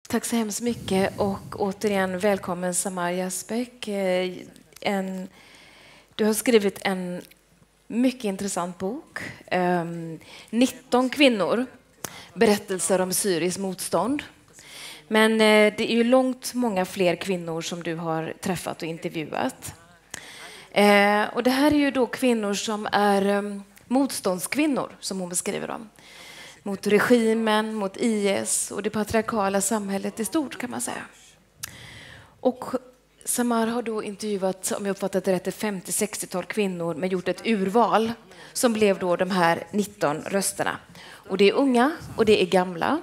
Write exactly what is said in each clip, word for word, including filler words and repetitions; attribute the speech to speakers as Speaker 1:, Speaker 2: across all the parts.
Speaker 1: Tack så hemskt mycket och återigen välkommen Samar Yazbek. En, du har skrivit en mycket intressant bok. Um, nitton kvinnor, berättelser om syriskt motstånd. Men uh, det är ju långt många fler kvinnor som du har träffat och intervjuat. Uh, och det här är ju då kvinnor som är um, motståndskvinnor, som hon beskriver dem. Mot regimen, mot I S och det patriarkala samhället i stort, kan man säga. Och Samar har då intervjuat, om jag uppfattat det rätt, ett femtio-sextiotal kvinnor men gjort ett urval som blev då de här nitton rösterna. Och det är unga och det är gamla.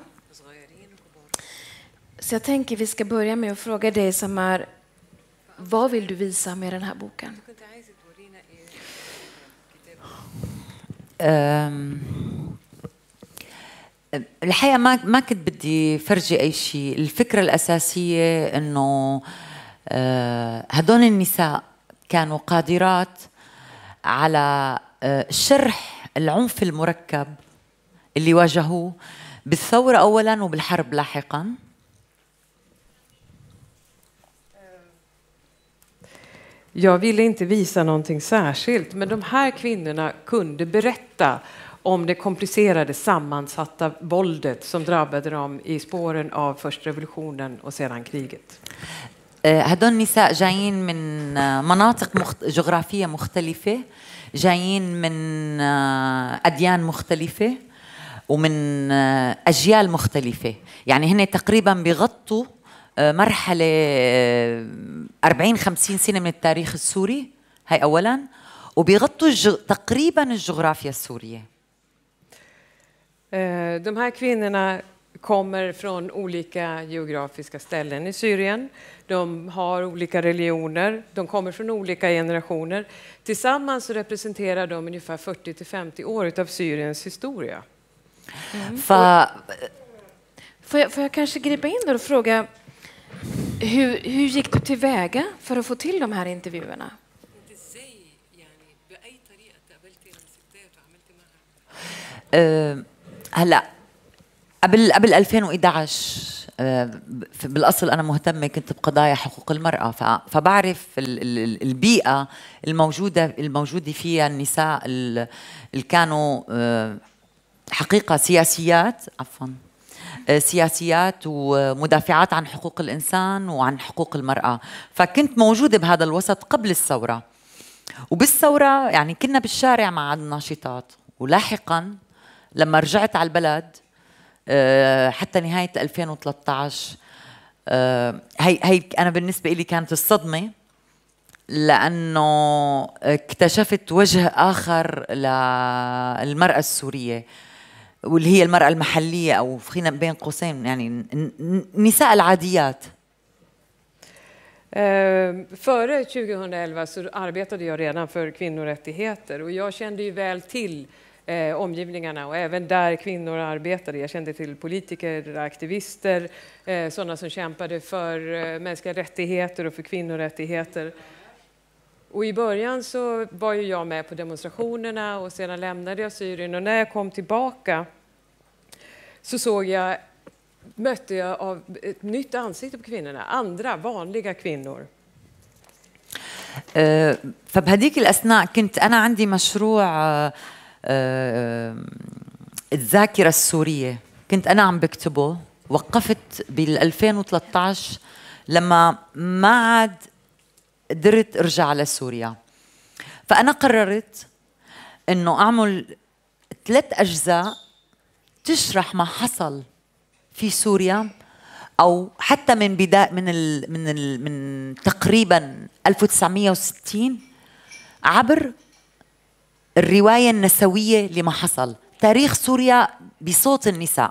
Speaker 1: Så jag tänker vi ska börja med att fråga dig, Samar, vad vill du visa med den här boken?
Speaker 2: Um... الحقيقة ما ما كنت بدي فرجي أي شيء. الفكرة الأساسية إنه هدول النساء كانوا قادرات على شرح العنف المركب اللي واجهوه بالثورة أولاً وبالحرب لاحقاً.
Speaker 3: Jag ville inte visa någonting särskilt, men de här kvinnorna kunde berätta om det komplicerade sammansatta våldet som drabbade dem i spåren av först revolutionen och sedan kriget.
Speaker 2: هدول النساء جايين من مناطق جغرافية مختلفة، جايين من أديان مختلفة ومن أجيال مختلفة. يعني هن تقريبا بيغطوا مرحلة أربعين خمسين سنة من التاريخ السوري، هاي أولا، وبيغطوا تقريبا الجغرافيا السورية.
Speaker 3: De här kvinnorna kommer från olika geografiska ställen i Syrien. De har olika religioner. De kommer från olika generationer. Tillsammans representerar de ungefär fyrtio till femtio år av Syriens historia.
Speaker 1: Mm. Får, får, jag, får jag kanske gripa in och fråga, hur, hur gick du tillväga för att få till de här intervjuerna?
Speaker 2: Uh, هلا قبل قبل ألفين وإحدى عشر بالاصل انا مهتمه كنت بقضايا حقوق المراه، فبعرف البيئه الموجوده الموجوده فيها النساء اللي كانوا حقيقه سياسيات عفوا سياسيات ومدافعات عن حقوق الانسان وعن حقوق المراه، فكنت موجوده بهذا الوسط قبل الثوره. وبالثوره يعني كنا بالشارع مع الناشطات، ولاحقا لما رجعت على البلد حتى نهاية ألفين وثلاثة عشر هي هي أنا بالنسبة لي كانت الصدمة، لأنه اكتشفت وجه آخر للمرأة السورية واللي هي المرأة المحلية أو خلينا بين قوسين يعني النساء العاديات.
Speaker 3: Före tjugohundraelva så arbetade jag redan för kvinnorättigheter och jag kände ju väl till Eh, omgivningarna och även där kvinnor arbetade. Jag kände till politiker, aktivister, eh, sådana som kämpade för eh, mänskliga rättigheter och för kvinnorättigheter. Och i början så var ju jag med på demonstrationerna och sedan lämnade jag Syrien, och när jag kom tillbaka så såg jag, mötte jag av ett nytt ansikte på kvinnorna, andra vanliga kvinnor.
Speaker 2: فبهديك الأثناء كنت أنا عندي مشروع الذاكرة السورية، كنت أنا عم بكتبه، وقفت بال ألفين وثلاثة عشر لما ما عاد قدرت أرجع لسوريا، فأنا قررت إنه أعمل ثلاث أجزاء تشرح ما حصل في سوريا، أو حتى من بداية من ال من ال من تقريبا ألف وتسعمئة وستين عبر الرواية النسوية لما حصل، تاريخ سوريا بصوت النساء.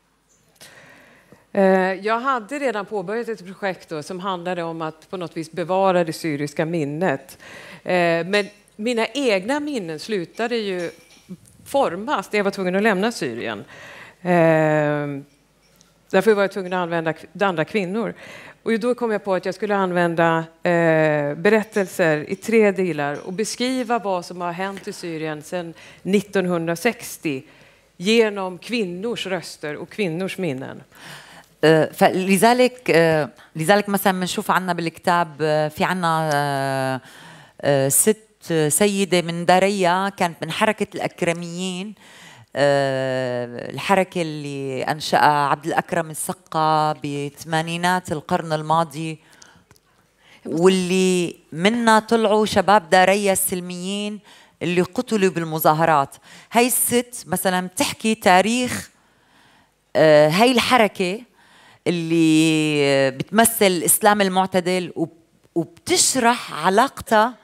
Speaker 3: Jag hade redan påbörjat ett projekt då som handlade om att på något vis bevara det syriska minnet. Men mina egna minnen slutade ju formas när jag var tvungen att lämna Syrien. Därför var jag tvungen att använda andra kvinnor. Och då kom jag på att jag skulle använda eh, berättelser i tre delar och beskriva vad som har hänt i Syrien sedan nittonhundrasextio genom kvinnors röster och kvinnors minnen.
Speaker 2: فلذلك لذلك مثلا بنشوف عنا بالكتاب في عنا ست سيدة من داريا كانت من حركة الأكرميين، الحركة اللي أنشأها عبد الأكرم السقا بثمانينات القرن الماضي، واللي منا طلعوا شباب داريا السلميين اللي قتلوا بالمظاهرات. هاي الست مثلا بتحكي تاريخ هاي الحركة اللي بتمثل الإسلام المعتدل، وبتشرح علاقتها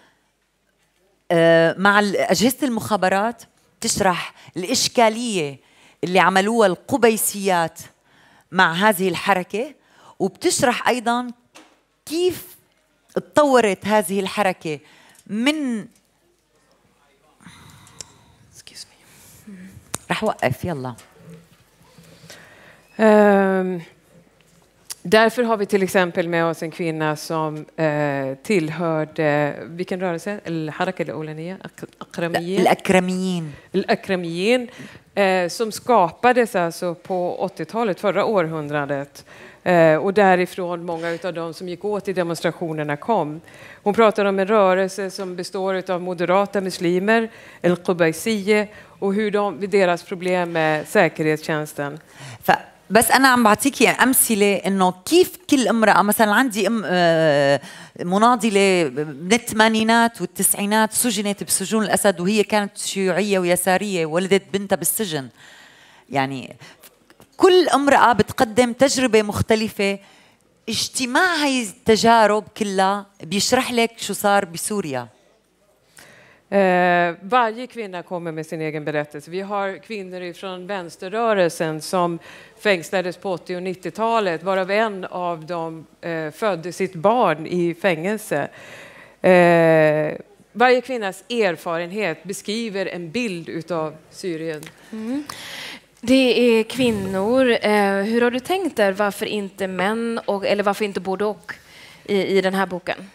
Speaker 2: مع أجهزة المخابرات، بتشرح الإشكالية اللي عملوها القبيسيات مع هذه الحركة، وبتشرح أيضا كيف اتطورت هذه الحركة من رح وقف يلا.
Speaker 3: Um, därför har vi till exempel med oss en kvinna som eh, tillhörde, vilken rörelse? الحركة الأولانية, Akramiyin.
Speaker 2: الأكرميين.
Speaker 3: الأكرamiyin, eh, som skapades alltså på åttiotalet, förra århundradet. Eh, och därifrån många av dem som gick åt i demonstrationerna kom. Hon pratar om en rörelse som består av moderata muslimer, el-Qubaysiyye, och hur de, deras problem med säkerhetstjänsten.
Speaker 2: بس أنا عم بعطيكي أمثلة إنه كيف كل امرأة، مثلا عندي أم مناضلة من الثمانينات والتسعينات سجنت بسجون الأسد وهي كانت شيوعية ويسارية، ولدت بنتها بالسجن. يعني كل امرأة بتقدم تجربة مختلفة، اجتماع هاي التجارب كلها بيشرح لك شو صار بسوريا.
Speaker 3: Eh, varje kvinna kommer med sin egen berättelse. Vi har kvinnor från vänsterrörelsen som fängslades på åttio- och nittiotalet, varav en av dem eh, födde sitt barn i fängelse. Eh, varje kvinnas erfarenhet beskriver en bild utav Syrien.
Speaker 1: Mm. Det är kvinnor. Eh, hur har du tänkt där? Varför inte män, och, eller varför inte både och i, i den här boken?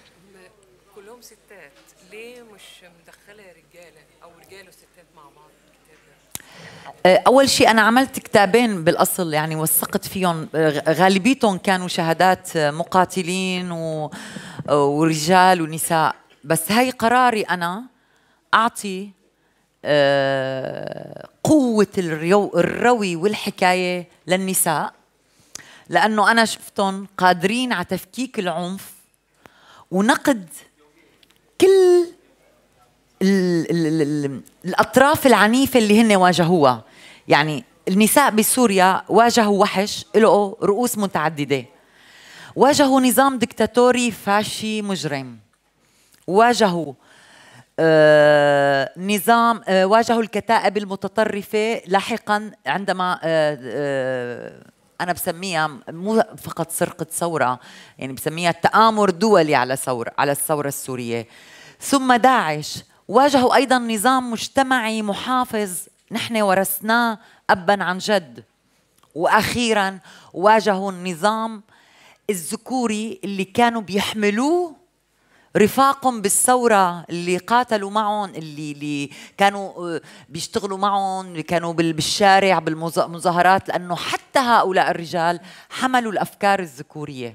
Speaker 2: أول شيء أنا عملت كتابين بالأصل، يعني وثقت فيهم، غالبيتهم كانوا شهادات مقاتلين و... ورجال ونساء، بس هاي قراري أنا أعطي قوة الرو... الروي والحكاية للنساء، لأنه أنا شفتهم قادرين على تفكيك العنف ونقد كل ال ال ال الأطراف العنيفة اللي هن واجهوها. يعني النساء بسوريا واجهوا وحش له رؤوس متعددة، واجهوا نظام دكتاتوري فاشي مجرم، واجهوا آه نظام آه واجهوا الكتائب المتطرفة لاحقا عندما آه آه أنا بسميها مو فقط سرقة ثورة، يعني بسميها تآمر دولي على ثورة على الثورة السورية. ثم داعش واجهوا أيضا نظام مجتمعي محافظ نحن ورثناه أبا عن جد. وأخيرا واجهوا النظام الذكوري اللي كانوا بيحملوه رفاقهم بالثورة، اللي قاتلوا معهم، اللي, اللي كانوا بيشتغلوا معهم، اللي كانوا بالشارع بالمظاهرات، لأنه حتى هؤلاء الرجال حملوا الأفكار الذكورية.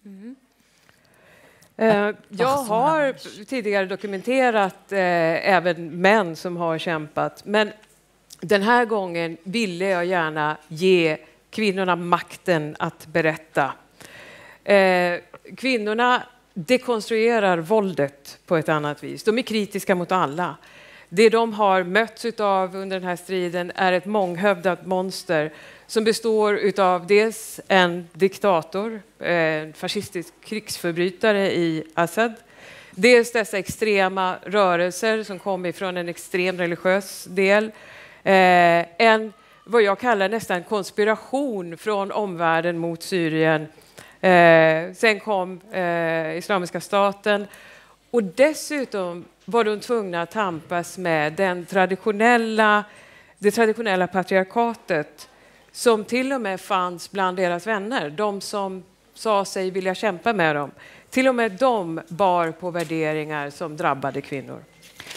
Speaker 3: Eh, jag har tidigare dokumenterat eh, även män som har kämpat, men den här gången ville jag gärna ge kvinnorna makten att berätta. Eh, kvinnorna dekonstruerar våldet på ett annat vis. De är kritiska mot alla. Det de har mötts av under den här striden är ett månghövdat monster som består av dels en diktator, en fascistisk krigsförbrytare i Assad, dels dessa extrema rörelser som kommer från en extrem religiös del, eh, en vad jag kallar nästan konspiration från omvärlden mot Syrien. Eh, sen kom eh, Islamiska staten, och dessutom var de tvungna att tampas med den traditionella, det traditionella patriarkatet som till och med fanns bland deras vänner, de som sa sig vilja kämpa med dem. Till och med de bar på värderingar som drabbade kvinnor.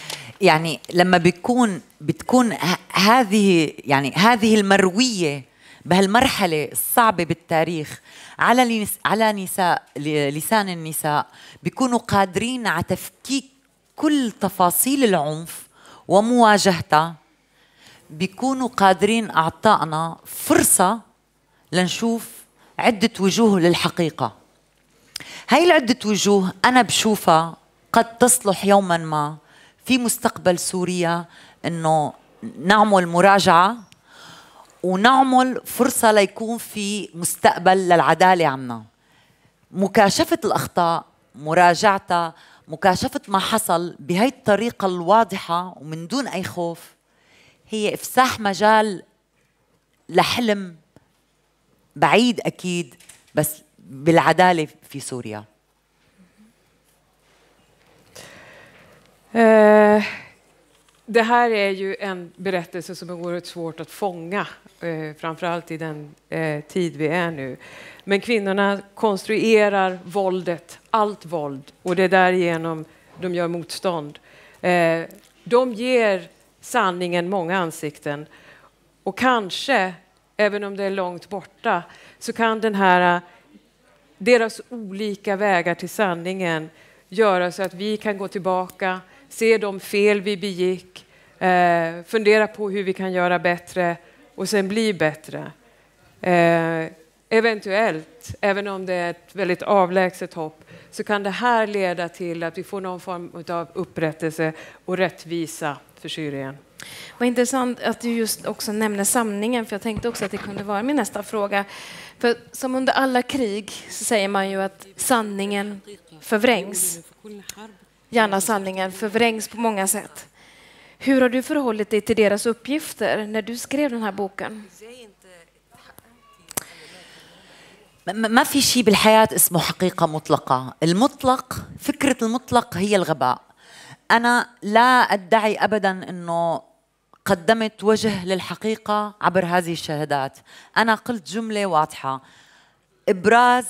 Speaker 2: يعني لما بيكون بتكون هذه يعني هذه المروية بهالمرحلة الصعبة بالتاريخ على على نساء لسان النساء بيكونوا قادرين على تفكيك كل تفاصيل العنف ومواجهتها، بيكونوا قادرين أعطائنا فرصة لنشوف عدة وجوه للحقيقة. هاي العدة وجوه أنا بشوفها قد تصلح يوما ما في مستقبل سوريا إنه نعمل مراجعة ونعمل فرصة ليكون في مستقبل للعدالة عنا. مكاشفة الأخطاء، مراجعتها، مكاشفة ما حصل بهاي الطريقة الواضحة ومن دون أي خوف هي إفساح مجال لحلم بعيد أكيد بس بالعدالة في سوريا.
Speaker 3: Uh, det här är ju en berättelse som är oerhört svårt att fånga, uh, framförallt i den uh, tid vi är nu. Men kvinnorna konstruerar våldet, allt våld, och det är därigenom de gör motstånd. Uh, de ger sanningen många ansikten, och kanske, även om det är långt borta, så kan den här, deras olika vägar till sanningen göra så att vi kan gå tillbaka, se de fel vi begick, eh, fundera på hur vi kan göra bättre och sen bli bättre. Eh, eventuellt, även om det är ett väldigt avlägset hopp, så kan det här leda till att vi får någon form av upprättelse och rättvisa för Syrien.
Speaker 1: Vad intressant att du just också nämner sanningen, för jag tänkte också att det kunde vara min nästa fråga. För som under alla krig så säger man ju att sanningen förvrängs. Gärna sanningen förvrängs på många sätt. Hur har du förhållit dig till deras uppgifter när du skrev den här boken?
Speaker 2: ما في شيء بالحياة اسمه حقيقة مطلقة. المطلق، فكرة المطلق هي الغباء. أنا لا أدعي أبداً أنه قدمت وجه للحقيقة عبر هذه الشهادات. أنا قلت جملة واضحة: إبراز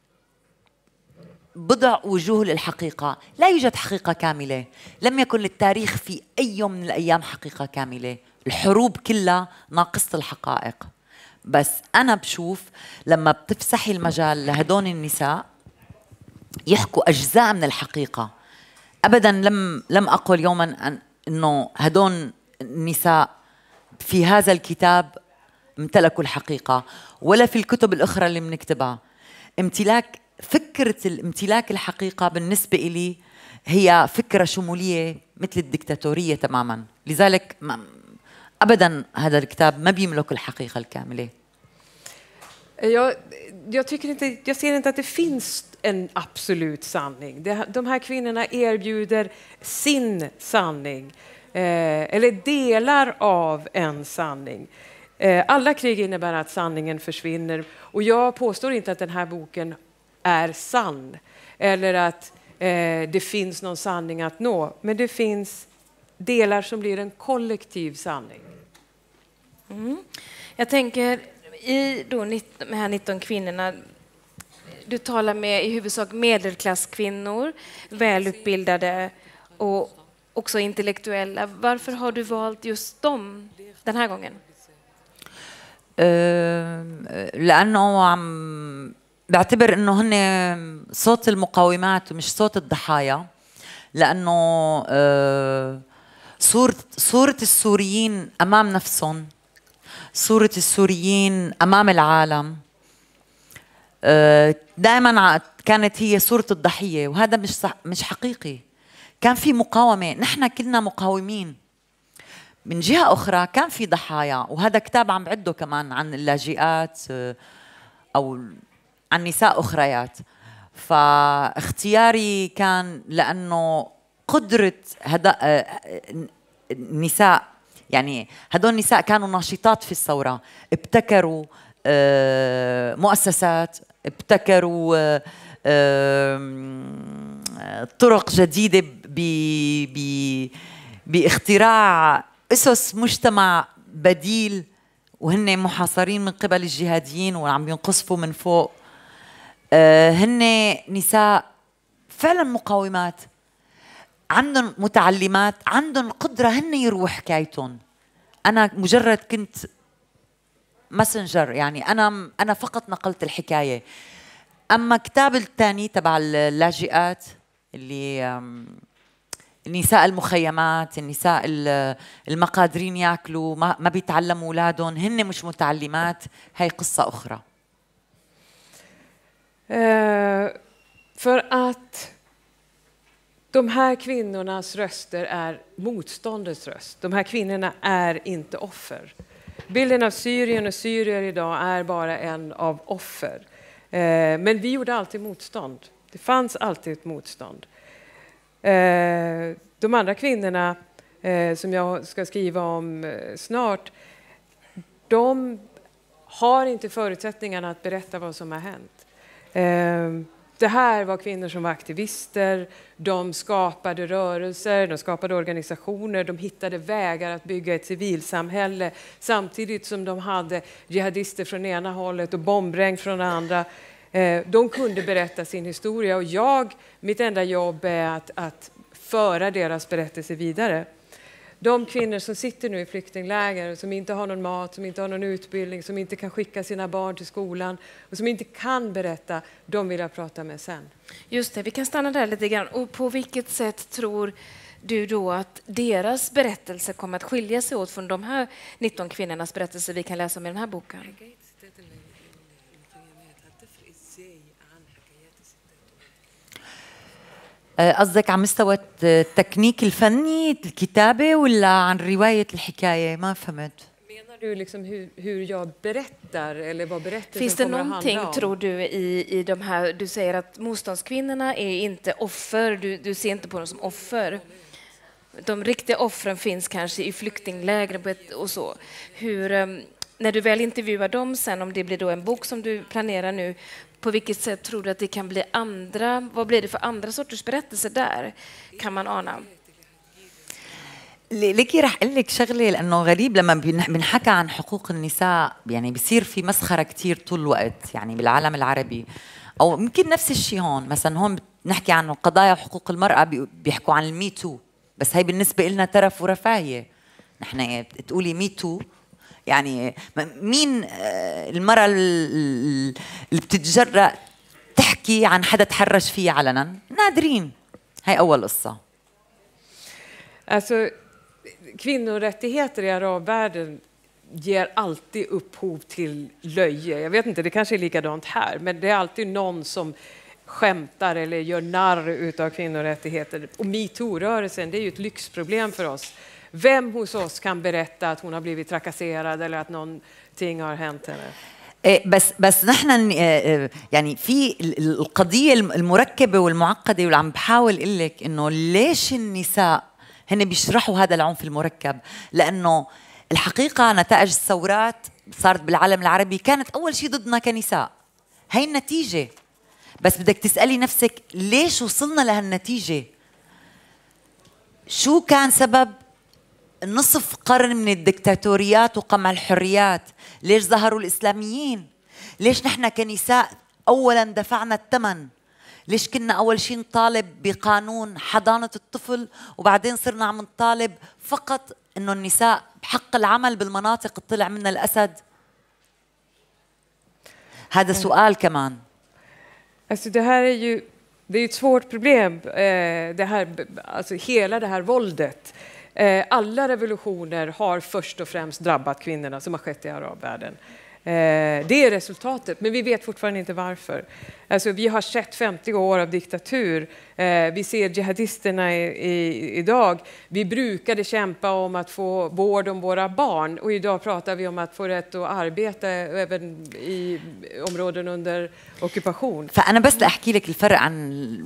Speaker 2: بضع وجوه للحقيقة. لا يوجد حقيقة كاملة. لم يكن للتاريخ في أي يوم من الأيام حقيقة كاملة. الحروب كلها ناقصة الحقائق. بس أنا بشوف لما بتفسحي المجال لهدون النساء يحكوا أجزاء من الحقيقة. أبداً لم لم أقل يوماً أن إنه هدون النساء في هذا الكتاب امتلكوا الحقيقة، ولا في الكتب الأخرى اللي بنكتبها. امتلاك فكرة الامتلاك الحقيقة بالنسبة إلي هي فكرة شمولية مثل الدكتاتورية تماماً. لذلك أبداً هذا الكتاب ما بيملك الحقيقة الكاملة.
Speaker 3: Jag, jag, tycker inte, jag ser inte att det finns en absolut sanning. Det, de här kvinnorna erbjuder sin sanning, eh, eller delar av en sanning. Eh, alla krig innebär att sanningen försvinner, och jag påstår inte att den här boken är sann eller att eh, det finns någon sanning att nå, men det finns delar som blir en kollektiv sanning.
Speaker 1: Mm. Jag tänker i då de här nitton kvinnorna, du talar med i huvudsak medelklasskvinnor, välutbildade och också intellektuella. Varför har du valt just dem den här gången?
Speaker 2: لأنه عم بعتبر إنه هن صوت المقاومات ومش صوت الضحايا، لأنه صورة صورة السوريين أمام نفسهم، صورة السوريين أمام العالم دائما كانت هي صورة الضحية، وهذا مش صح، مش حقيقي. كان في مقاومة، نحن كلنا مقاومين. من جهة أخرى كان في ضحايا، وهذا كتاب عم بعده كمان عن اللاجئات أو عن نساء أخريات. فاختياري كان لأنه قدرة هذا النساء، يعني هدول النساء كانوا ناشطات في الثورة، ابتكروا مؤسسات، ابتكروا طرق جديدة باختراع أسس مجتمع بديل، وهن محاصرين من قبل الجهاديين وعم ينقصفوا من فوق. هن نساء فعلا مقاومات، عندهم متعلمات، عندهم قدرة هن يروح حكايتهم. أنا مجرد كنت ماسنجر، يعني انا انا فقط نقلت الحكايه. اما كتاب الثاني تبع اللاجئات اللي النساء المخيمات، النساء المقادرين ياكلوا ما, ما بيتعلموا اولادهم، هن مش متعلمات، هي قصه اخرى.
Speaker 3: Uh, för att de här kvinnornas röster är motståndets röst. De här kvinnorna är inte offer. Bilden av Syrien och syrier idag är bara en av offer. Uh, men vi gjorde alltid motstånd. Det fanns alltid ett motstånd. Uh, de andra kvinnorna uh, som jag ska skriva om uh, snart, de har inte förutsättningarna att berätta vad som har hänt. Det här var kvinnor som var aktivister, de skapade rörelser, de skapade organisationer, de hittade vägar att bygga ett civilsamhälle samtidigt som de hade jihadister från ena hållet och bombregn från det andra. De kunde berätta sin historia och jag, mitt enda jobb är att, att föra deras berättelse vidare. De kvinnor som sitter nu i flyktingläger, som inte har någon mat, som inte har någon utbildning, som inte kan skicka sina barn till skolan och som inte kan berätta, de vill jag prata med sen.
Speaker 1: Just det, vi kan stanna där lite grann. Och på vilket sätt tror du då att deras berättelse kommer att skilja sig åt från de här nitton kvinnornas berättelse vi kan läsa om i den här boken?
Speaker 2: قصدك على مستوى التكنيك الفني الكتابة ولا عن رواية الحكاية؟ ما فهمت.
Speaker 3: Menar du liksom hur, hur jag berättar eller vad berättelsen
Speaker 1: Finns det
Speaker 3: kommer att
Speaker 1: någonting,
Speaker 3: handla om?
Speaker 1: tror du, i, i de här, du säger att motståndskvinnorna är inte offer, du, du ser inte på dem som offer. De riktiga offren finns kanske i flyktinglägren på ett, och så. Hur, när du väl intervjuar dem sen, om det blir då en bok som du planerar nu, på vilket sätt tror du att det kan bli andra, vad blir det för andra sorters berättelser där, kan man ana?
Speaker 2: ليكي رح اقول لك شغله، لانه غريب لما بنحكى عن حقوق النساء يعني بصير في مسخره كثير طول الوقت يعني بالعالم العربي، او يمكن نفس الشيء هون. مثلا هون بنحكي عن قضايا وحقوق المراه بيحكوا عن المي تو، بس هي بالنسبه لنا ترف ورفاهيه. نحن تقولي مي تو يعني مين المرأة اللي بتتجرأ تحكي عن حدا تحرش فيه علنا؟ نادرين. هاي أول قصة.
Speaker 3: Alltså, kvinnorättigheter i arabvärlden ger alltid upphov till löje. Jag vet inte, det kanske är likadant här, men det är alltid någon som skämtar eller gör narr utav kvinnorättigheter. Och MeToo-rörelsen, det är ju ett lyxproblem för oss. Vem hos oss kan berätta att hon har blivit trakasserad eller att någonting har hänt henne?
Speaker 2: بس بس نحن يعني في القضيه المركبه والمعقده، واللي عم بحاول اقول لك انه ليش النساء هن بيشرحوا هذا العنف المركب، لانه الحقيقه نتائج الثورات صارت بالعالم العربي كانت اول شيء ضدنا كنساء. هي النتيجه، بس بدك تسالي نفسك ليش وصلنا لهالنتيجه؟ شو كان سبب نصف قرن من الدكتاتوريات وقمع الحريات؟ ليش ظهروا الإسلاميين؟ ليش نحن كنساء أولا دفعنا الثمن؟ ليش كنا أول شيء نطالب بقانون حضانة الطفل وبعدين صرنا عم نطالب فقط إنه النساء بحق العمل بالمناطق طلع منها الأسد؟ هذا سؤال كمان.
Speaker 3: Alltså det här är ju det är ett svårt problem, det här, alltså hela det här våldet. Alla revolutioner har först och främst drabbat kvinnorna som har skett i arabvärlden. Det är resultatet, men vi vet fortfarande inte varför. Alltså, vi har sett femtio år av diktatur. Vi ser jihadisterna i, i, idag. Vi brukade kämpa om att få vård om våra barn, och idag pratar vi om att få rätt att arbeta även i områden under ockupation.
Speaker 2: فأنا بس أحكي لك الفرق عن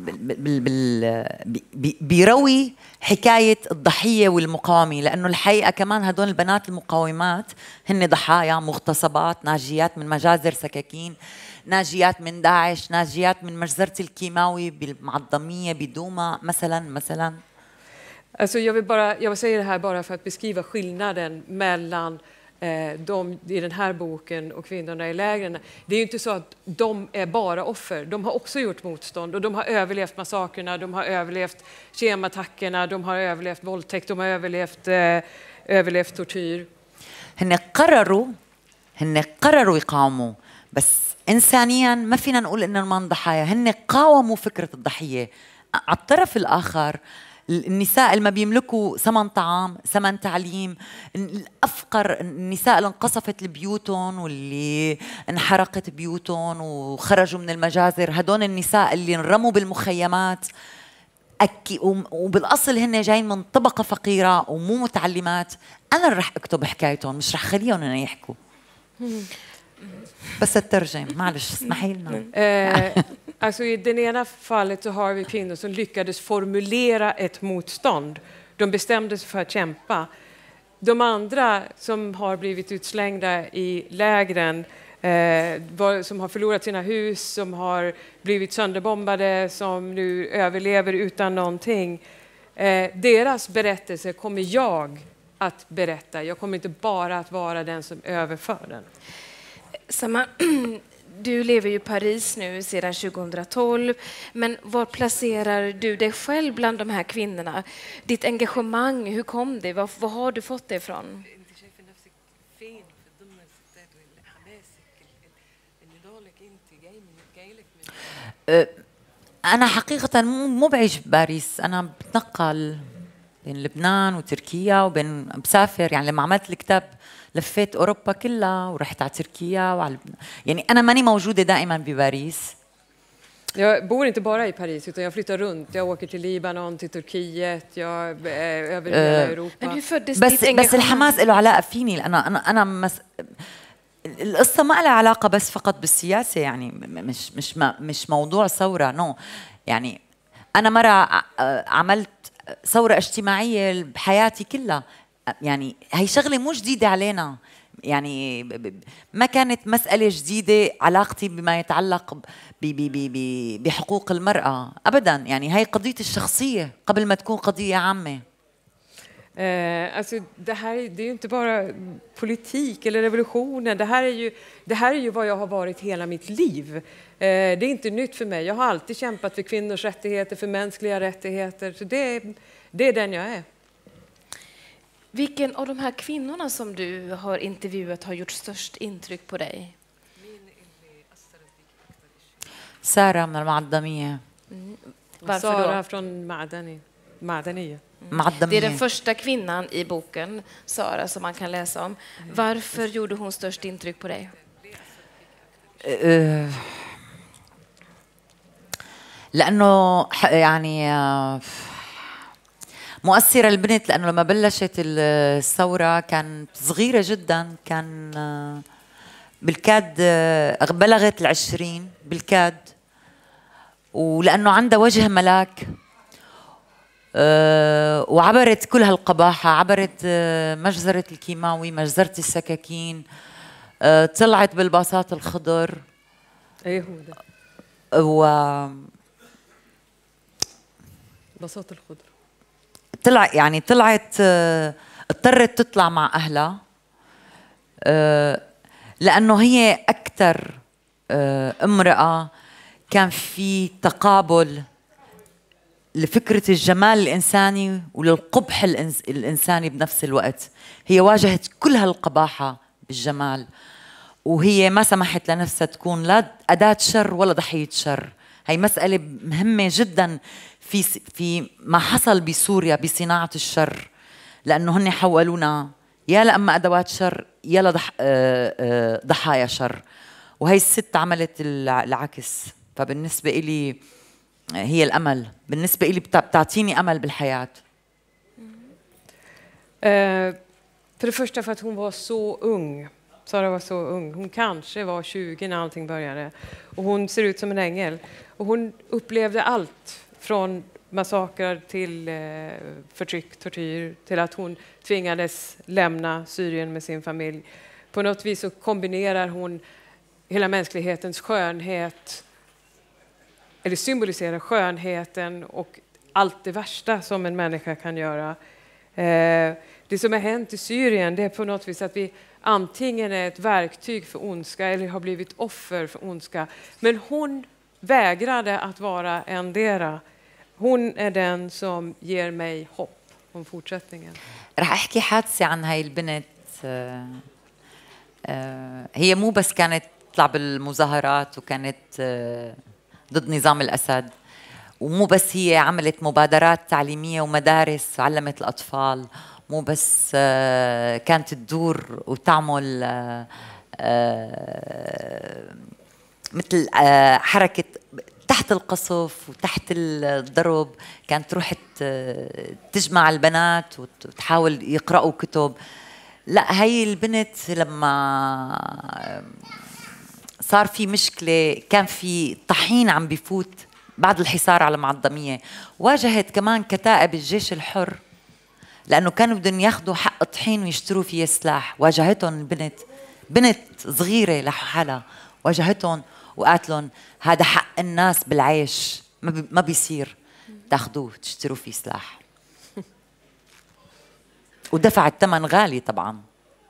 Speaker 2: بيروي حكاية الضحية والمقاومة، لأنه الحقيقة كمان هدول البنات المقاومات هن ضحايا مغتصبات، ناجيات من مجازر سكاكين، ناجيات من داعش، ناجيات من مجزرة الكيماوي بالمعظمية بدوما مثلا مثلا.
Speaker 3: Alltså jag vill bara jag vill säga det här bara för att beskriva skillnaden mellan eh, de i den här boken och kvinnorna i lägren. Det är ju inte så att de är bara offer. De har också gjort motstånd och de har överlevt massakerna, de har överlevt kemattackerna, de har överlevt våldtäkt, de har överlevt eh, överlevt tortyr.
Speaker 2: هن قرروا هن قرروا يقاوموا، بس إنسانياً ما فينا نقول إنهم من ضحايا، هن قاوموا فكرة الضحية. على الطرف الآخر النساء اللي ما بيملكوا ثمن طعام، ثمن تعليم، الأفقر، النساء اللي انقصفت بيوتهم واللي انحرقت بيوتهم وخرجوا من المجازر، هدول النساء اللي انرموا بالمخيمات، أكي وبالأصل هن جايين من طبقة فقيرة ومو متعلمات. أنا رح أكتب حكايتهم، مش رح خليهم إنه يحكوا. بس الترجم معلش اسمحي لنا.
Speaker 3: Eh, alltså i det ena fallet så har vi kvinnor som lyckades formulera ett motstånd. De bestämde sig för att kämpa. De andra som har blivit utslängda i lägren, eh, som har förlorat sina hus, som har blivit sönderbombade, som nu överlever utan någonting. Eh, deras berättelse kommer jag att berätta. Jag kommer inte bara att vara den som överför den.
Speaker 1: Samma, du lever ju i Paris nu sedan tjugohundratolv, men var placerar du dig själv bland de här kvinnorna? Ditt engagemang, hur kom det? Var, var har du fått det ifrån?
Speaker 2: أنا حقيقة مو بعيش بباريس، أنا بتنقل بين لبنان وتركيا وبين بسافر. يعني لما عملت الكتاب لفيت أوروبا كلها ورحت على تركيا وعلى لبنان. يعني أنا ماني موجودة دائما بباريس.
Speaker 3: Jag bor inte bara i Paris utan jag flyttar runt. Jag åker till Libanon, till Turkiet, jag är över hela Europa.
Speaker 1: Men hur föddes
Speaker 2: بس
Speaker 1: ditt engagemang?
Speaker 2: بس الحماس له علاقة فيني. أنا أنا أنا مس... القصة ما لها علاقة بس فقط بالسياسة، يعني مش مش مش موضوع ثورة نو. يعني أنا مرة عملت ثورة اجتماعية بحياتي كلها، يعني هي شغلة مو جديدة علينا. يعني ما كانت مسألة جديدة علاقتي بما يتعلق بحقوق المرأة أبداً. يعني هي قضية الشخصية قبل ما تكون قضية عامة.
Speaker 3: Eh, alltså det här det är ju inte bara politik eller revolutionen. Det här är ju det här är ju vad jag har varit hela mitt liv. Eh, det är inte nytt för mig. Jag har alltid kämpat för kvinnors rättigheter, för mänskliga rättigheter. Så det det är den jag är.
Speaker 1: Vilken av de här kvinnorna som du har intervjuat har gjort störst intryck på dig?
Speaker 2: سارة من المعدمية.
Speaker 3: Sara från Madani. Madani.
Speaker 1: Det är den första kvinnan i boken, Sara, som man kan läsa om. Varför gjorde hon störst intryck på dig?
Speaker 2: لأنه يعني مؤثرة البنت، لأنه لما بلشت الثورة كانت صغيرة جدا، كان بالكاد بلغت العشرين بالكاد، ولأنه عندها وجه ملاك وعبرت كل هالقباحة، عبرت مجزرة الكيماوي، مجزرة السكاكين، طلعت بالباصات الخضر.
Speaker 3: ايه هو ده
Speaker 2: و
Speaker 3: باصات الخضر.
Speaker 2: طلع يعني طلعت اضطرت تطلع مع أهلها لأنه هي أكثر امرأة كان في تقابل لفكرة الجمال الإنساني وللقبح الإنساني بنفس الوقت. هي واجهت كل هالقباحة بالجمال، وهي ما سمحت لنفسها تكون لا أداة شر ولا ضحية شر. هي مسألة مهمة جدا في في ما حصل بسوريا بصناعة الشر، لأنه هن حولونا يا لأما أدوات شر يا لضح ضحايا شر، وهي الست عملت العكس. فبالنسبة إلي هي الأمل، بالنسبة إلي بتعطيني أمل بالحياة.
Speaker 3: Eh, för det första för att hon var så ung. Sara var så ung. Hon kanske var tjugo när allting började. Och hon ser ut som en ängel. Och hon upplevde allt från massakrer till eh, förtryck, tortyr, till att hon tvingades lämna Syrien med sin familj. På något vis så kombinerar hon hela mänsklighetens skönhet, eller symboliserar skönheten och allt det värsta som en människa kan göra. Eh, det som har hänt i Syrien, det är på något vis att vi antingen är ett verktyg för ondska eller har blivit offer för ondska. Men hon vägrade att vara endera. Hon är den som ger mig hopp om fortsättningen.
Speaker 2: رح أحكي حادثة عن هاي البنت. هي مو بس كانت تطلع بالمظاهرات وكانت ضد نظام الأسد، ومو بس هي عملت مبادرات تعليمية ومدارس علمت الأطفال، مو بس كانت تدور وتعمل مثل حركة تحت القصف وتحت الضرب، كانت تروح تجمع البنات وتحاول يقرأوا كتب. لا، هاي البنت لما صار في مشكلة، كان في طحين عم بيفوت بعد الحصار على معظمية، واجهت كمان كتائب الجيش الحر لأنه كانوا بدهم ياخذوا حق طحين ويشتروا فيه سلاح. واجهتهم البنت، بنت صغيرة لحالها، واجهتهم وقالت لهم هذا حق الناس بالعيش، ما بيصير تاخذوه تشتروا فيه سلاح. ودفعت ثمن غالي طبعا.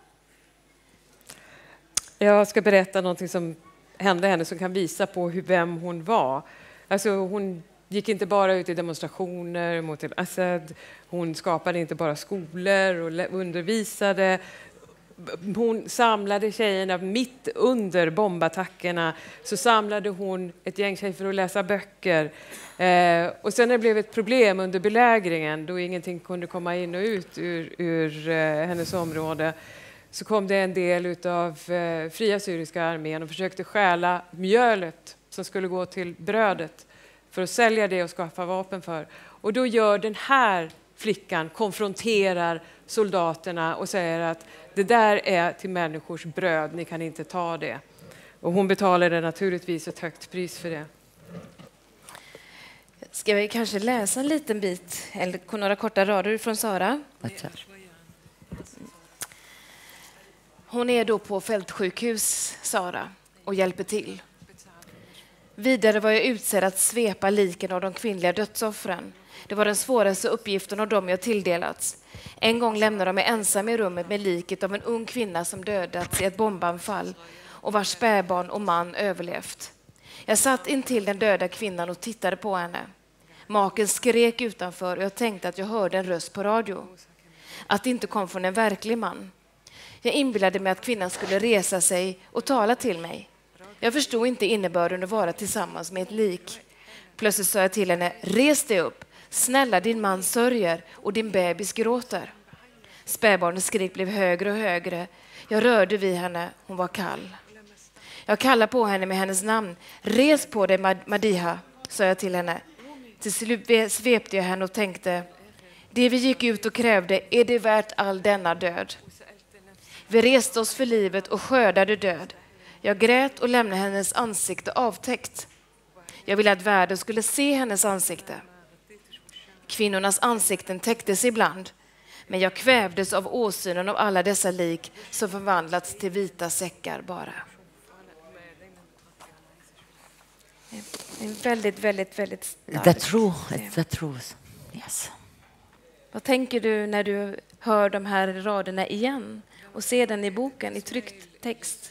Speaker 3: Jag ska berätta någonting som hände henne som kan visa på hur vem hon var. Alltså hon gick inte bara ut i demonstrationer mot al-Assad. Hon skapade inte bara skolor och undervisade. Hon samlade tjejerna mitt under bombattackerna. Så samlade hon ett gäng tjejer för att läsa böcker. Eh, och sen när det blev ett problem under belägringen, då ingenting kunde komma in och ut ur, ur eh, hennes område, så kom det en del av eh, fria syriska armén och försökte stjäla mjölet som skulle gå till brödet för att sälja det och skaffa vapen för. Och då gör den här flickan, konfronterar soldaterna och säger att det där är till människors bröd, ni kan inte ta det. Och hon betalade naturligtvis ett högt pris för det.
Speaker 1: Ska vi kanske läsa en liten bit, eller några korta rader från Sara? Hon är då på fältsjukhus, Sara, och hjälper till. Vidare var jag utsedd att svepa liken av de kvinnliga dödsoffren. Det var den svåraste uppgiften av dem jag tilldelats. En gång lämnade de mig ensam i rummet med liket av en ung kvinna som dödats i ett bombanfall och vars spädbarn och man överlevt. Jag satt intill den döda kvinnan och tittade på henne. Maken skrek utanför och jag tänkte att jag hörde en röst på radio. Att det inte kom från en verklig man. Jag inbillade mig att kvinnan skulle resa sig och tala till mig. Jag förstod inte innebörden att vara tillsammans med ett lik. Plötsligt sa jag till henne, res dig upp. Snälla, din man sörjer och din bebis gråter. Spädbarnets skrik blev högre och högre. Jag rörde vid henne, hon var kall. Jag kallade på henne med hennes namn. Res på dig, Madiha, sa jag till henne. Till slut svepte jag henne och tänkte, det vi gick ut och krävde, är det värt all denna död? Vi reste oss för livet och skördade död. Jag grät och lämnade hennes ansikte avtäckt. Jag ville att världen skulle se hennes ansikte. Kvinnornas ansikten täcktes ibland, men jag kvävdes av åsynen av alla dessa lik som förvandlats till vita säckar bara. En väldigt, väldigt, väldigt stark.
Speaker 2: The truth, it's the truth. Yes.
Speaker 1: Vad tänker du när du hör de här raderna igen och ser den i boken i tryckt text?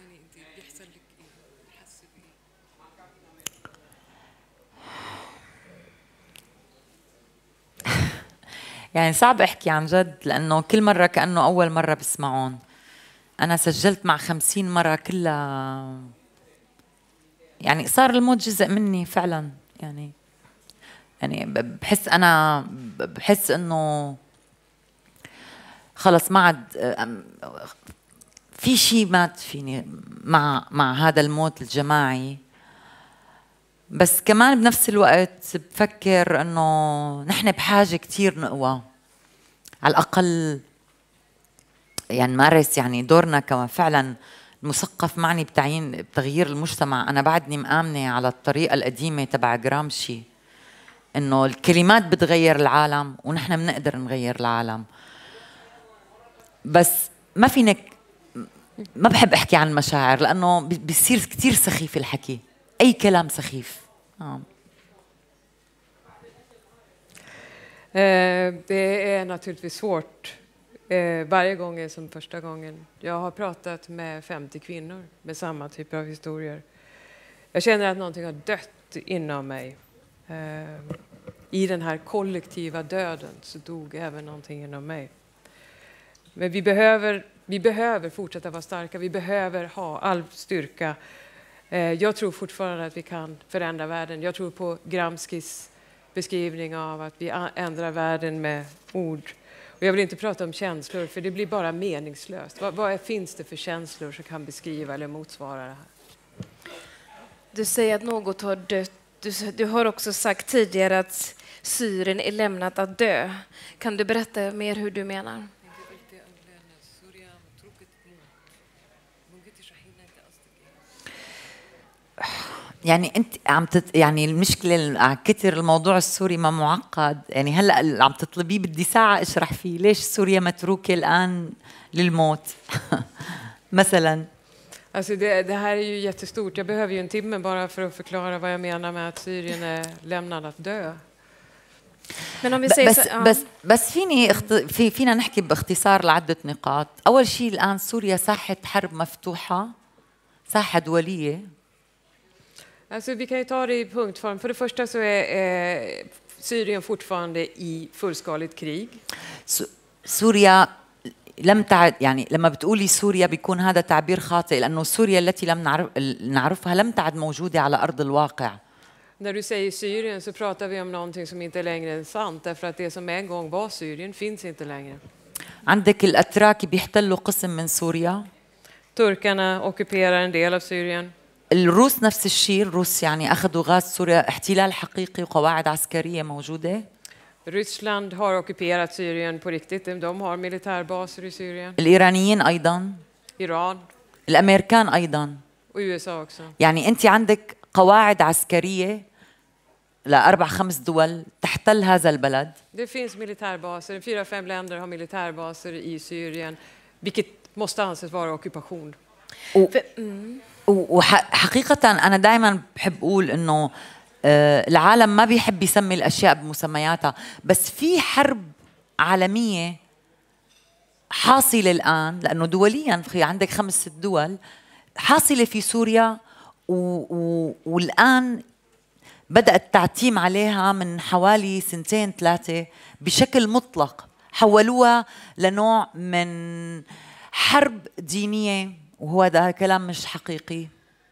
Speaker 2: يعني صعب احكي عن جد لانه كل مره كانه اول مره بسمعون. انا سجلت مع خمسين مره كلها، يعني صار الموت جزء مني فعلا. يعني يعني بحس انا بحس انه خلص ما عاد في شيء مات فيني مع مع هذا الموت الجماعي. بس كمان بنفس الوقت بفكر انه نحن بحاجه كثير نقوى، على الاقل يعني نمارس يعني دورنا كما فعلا المثقف معني بتعيين بتغيير المجتمع. انا بعدني مآمنه على الطريقه القديمه تبع جرامشي، انه الكلمات بتغير العالم ونحن بنقدر نغير العالم. بس ما فينك، ما بحب احكي عن المشاعر لانه بيصير كثير سخيف الحكي، اي كلام سخيف. آه.
Speaker 3: Det är naturligtvis svårt. Varje gång är som första gången. Jag har pratat med femtio kvinnor med samma typ av historier. Jag känner att någonting har dött inom mig. I den här kollektiva döden så dog även någonting inom mig. Men vi behöver vi behöver fortsätta vara starka, vi behöver ha all styrka. Jag tror fortfarande att vi kan förändra världen. Jag tror på Gramscis beskrivning av att vi ändrar världen med ord. Och jag vill inte prata om känslor, för det blir bara meningslöst. Vad, vad finns det för känslor som kan beskriva eller motsvara det här?
Speaker 1: Du säger att något har dött. Du, du har också sagt tidigare att Syrien är lämnat att dö. Kan du berätta mer hur du menar?
Speaker 2: يعني انت عم تت يعني المشكله كثر الموضوع السوري ما معقد يعني هلا عم تطلبيه بدي ساعه اشرح فيه ليش سوريا متروكه الان للموت مثلا.
Speaker 3: Alltså det, det här är ju jättestort. Jag behöver ju en timme bara för att förklara vad jag menar med att Syrien är lämnad att dö.
Speaker 1: Men om vi säger
Speaker 2: بس
Speaker 1: så,
Speaker 2: بس بس فيني اخت... في فينا نحكي باختصار لعده نقاط. اول شيء الان سوريا ساحه حرب مفتوحه ساحه دوليه.
Speaker 3: Alltså vi kan ju ta det i punktform. För det första så är eh, Syrien fortfarande i fullskaligt krig.
Speaker 2: سوريا لم تعد يعني لما بتقولي سوريا بيكون هذا تعبير خاطئ لأنه سوريا التي لم نعرف نعرفها لم تعد موجودة على أرض الواقع.
Speaker 3: När du säger Syrien så pratar vi om någonting som inte längre är sant, därför att det som en gång var Syrien finns inte längre.
Speaker 2: عندك الأتراك بيحتلوا قسم من سوريا.
Speaker 3: Turkarna ockuperar en del av Syrien.
Speaker 2: الروس نفس الشيء. الروس يعني أخذوا غاز سوريا احتلال حقيقي وقواعد عسكرية موجودة.
Speaker 3: Ryssland har ockuperat Syrien på riktigt. De har militärbaser i Syrien.
Speaker 2: الإيرانيين أيضا.
Speaker 3: Iran.
Speaker 2: الأمريكان أيضا.
Speaker 3: Och U S A också.
Speaker 2: يعني أنت عندك قواعد عسكرية لأربع خمس دول تحتل هذا البلد.
Speaker 3: Det finns militärbaser. Fyra, fem länder har militärbaser i Syrien, vilket måste anses vara ockupation.
Speaker 2: و... وحقيقة أنا دائما بحب أقول إنه العالم ما بيحب يسمي الأشياء بمسمياتها، بس في حرب عالمية حاصلة الآن لأنه دوليا في عندك خمس ست دول حاصلة في سوريا و... و... والآن بدأ التعتيم عليها من حوالي سنتين ثلاثة بشكل مطلق. حولوها لنوع من حرب دينية وهو هذا كلام مش حقيقي.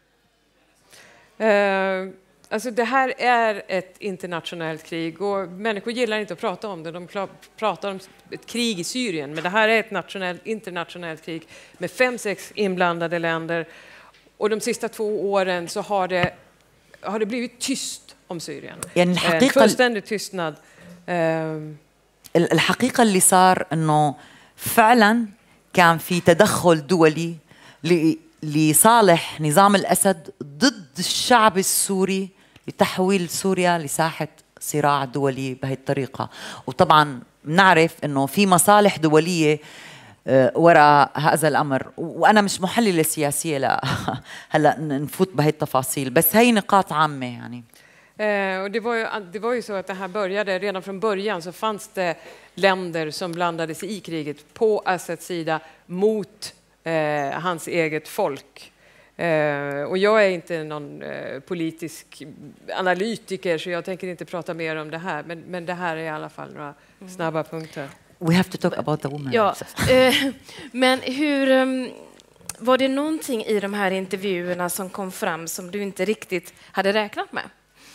Speaker 3: Uh, alltså det här är ett internationellt krig och människor gillar inte att prata om det. De pratar om ett krig i Syrien, men det här är ett nationellt, internationellt krig med fem, sex inblandade länder. Och de sista två åren så har det, har det blivit tyst om Syrien.
Speaker 2: يعني
Speaker 3: en fullständig tystnad. Uh,
Speaker 2: الحقيقة اللي صار إنه فعلاً كان في تدخل دولي لصالح نظام الأسد ضد الشعب السوري لتحويل سوريا لساحة صراع دولي بهي الطريقة. وطبعاً نعرف إنه في مصالح دولية وراء هذا الأمر، وأنا مش محللة سياسية لا هلا نفوت بهي التفاصيل، بس هي نقاط عامة يعني.
Speaker 3: Eh, och det, var ju, det var ju så att det här började, redan från början så fanns det länder som blandade sig i kriget på Assads sida mot eh, hans eget folk. Eh, och jag är inte någon eh, politisk analytiker så jag tänker inte prata mer om det här, men, men det här är i alla fall några snabba punkter.
Speaker 2: We have to talk about the woman.
Speaker 1: Ja, eh, men hur... Um, var det någonting i de här intervjuerna som kom fram som du inte riktigt hade räknat med?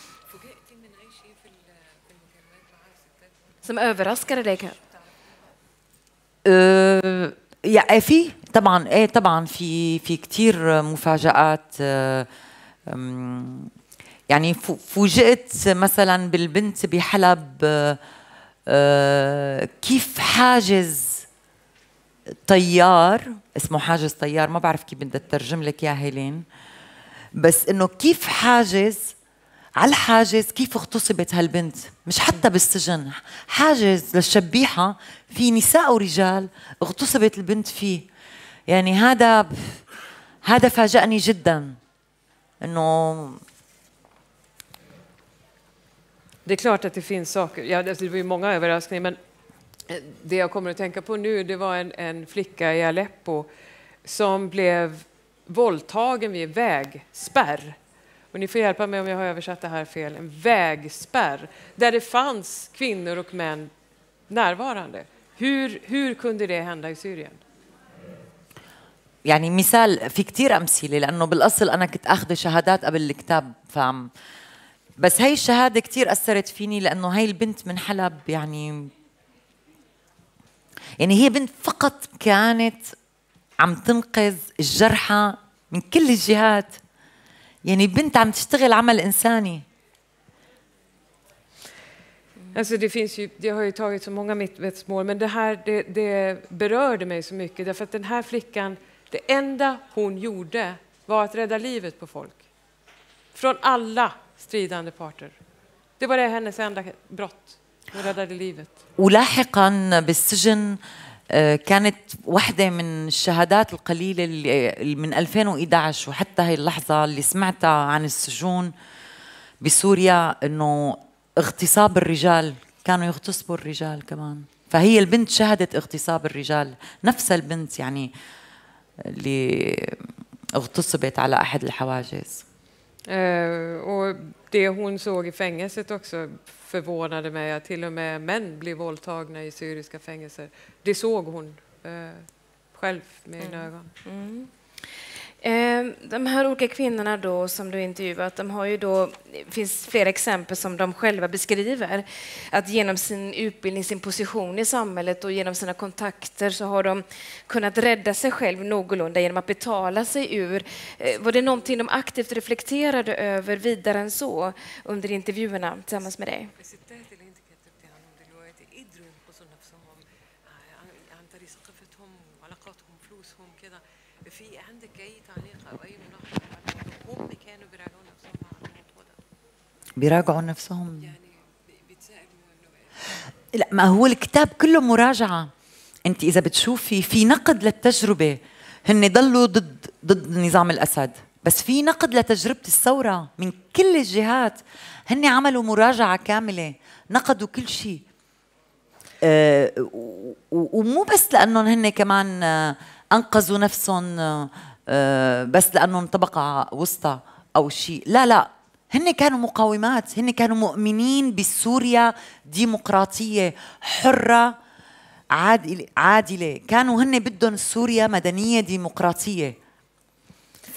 Speaker 1: Som överraskade dig?
Speaker 2: أه يعني في طبعا ايه طبعا في في كثير مفاجآت. أه يعني فوجئت مثلا بالبنت بحلب أه كيف حاجز طيار اسمه حاجز طيار، ما بعرف كيف بدي اترجم لك يا هيلين، بس انه كيف حاجز على الحاجز كيف اغتصبت هالبنت، مش حتى بالسجن، حاجز للشبيحة في نساء ورجال اغتصبت البنت فيه. يعني هذا هذا فاجأني جدا انه
Speaker 3: det är klart att det finns saker. Ja, det var ju många överraskningar, men det jag kommer att tänka på nu, det var en, en flicka i Aleppo som blev våldtagen vid vägspärr. Och ni får hjälpa mig om jag har översatt det här fel. En vägspärr där det fanns kvinnor och män närvarande. Hur, hur kunde det hända i Syrien?
Speaker 2: يعني مثال في كتير أمثلة، لأنه بالأصل أنا كنت أخذ شهادات قبل الكتاب، فعم بس هاي الشهادة كتير أثرت فيني، لأنه هاي البنت من حلب يعني يعني هي بنت فقط كانت عم تنقذ الجرحى من كل الجهات، يعني بنت عم تشتغل عمل إنساني.
Speaker 3: Alltså det finns ju, det har ju tagit så många mittvetgsmål, men det här det, det berörde mig så mycket därför att den här flickan, det enda hon gjorde var att rädda livet på folk. Från alla stridande parter. Det var det hennes enda brott. Hon räddade livet.
Speaker 2: ولاحقا بالسجن كانت واحدة من الشهادات القليلة اللي من ألفين وإحدى عشر وحتى هاي اللحظة اللي سمعتها عن السجون بسوريا، إنه اغتصاب الرجال، كانوا يغتصبوا الرجال كمان. فهي البنت شهدت اغتصاب الرجال، نفس البنت يعني اللي اغتصبت على أحد الحواجز.
Speaker 3: Uh, och det hon såg i fängelset också förvånade mig, att till och med män blir våldtagna i syriska fängelser. Det såg hon uh, själv med egna ögon.
Speaker 1: Mm. Eh, de här olika kvinnorna då som du intervjuat, de har ju då, det finns flera exempel som de själva beskriver, att genom sin utbildning, sin position i samhället och genom sina kontakter så har de kunnat rädda sig själv någorlunda genom att betala sig ur. Eh, var det någonting de aktivt reflekterade över vidare än så under intervjuerna tillsammans med dig?
Speaker 3: في عندك أي تعليق أو أي ملاحظة على هم كانوا بيراجعوا نفسهم على الموضوع ده؟
Speaker 2: بيراجعوا نفسهم
Speaker 3: يعني بيتسألوا
Speaker 2: إنه لا، ما هو الكتاب كله مراجعة. أنت إذا بتشوفي في نقد للتجربة، هن ضلوا ضد ضد نظام الأسد، بس في نقد لتجربة الثورة من كل الجهات. هن عملوا مراجعة كاملة، نقدوا كل شيء. أه ومو بس لأنهم هن كمان أه أنقذوا نفسهم أه بس لأنهم طبقة وسطى أو شيء، لا لا، هن كانوا مقاومات، هن كانوا مؤمنين بسوريا ديمقراطية حرة عادلة عادلة، كانوا هن بدهم سوريا مدنية ديمقراطية. ف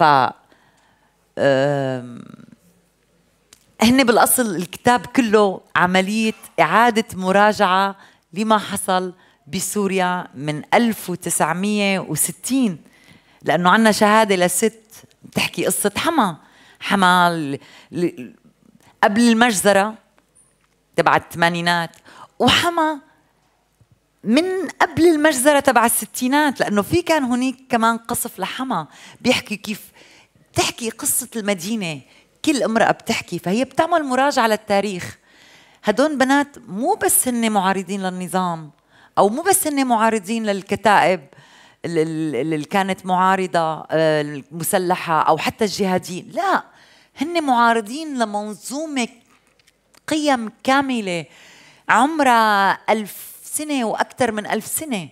Speaker 2: أه هن بالأصل الكتاب كله عملية إعادة مراجعة لما حصل بسوريا من ألف وتسعمية وستين، لأنه عنا شهادة لست بتحكي قصة حما حما قبل المجزرة تبع الثمانينات، وحما من قبل المجزرة تبع الستينات، لأنه في كان هناك كمان قصف لحما بيحكي كيف تحكي قصة المدينة، كل امرأة بتحكي، فهي بتعمل مراجعة للتاريخ. هدول بنات مو بس هن معارضين للنظام، أو مو بس هن معارضين للكتائب اللي كانت معارضة مسلحة أو حتى الجهاديين، لا، هن معارضين لمنظومة قيم كاملة عمرها ألف سنة وأكثر من ألف سنة.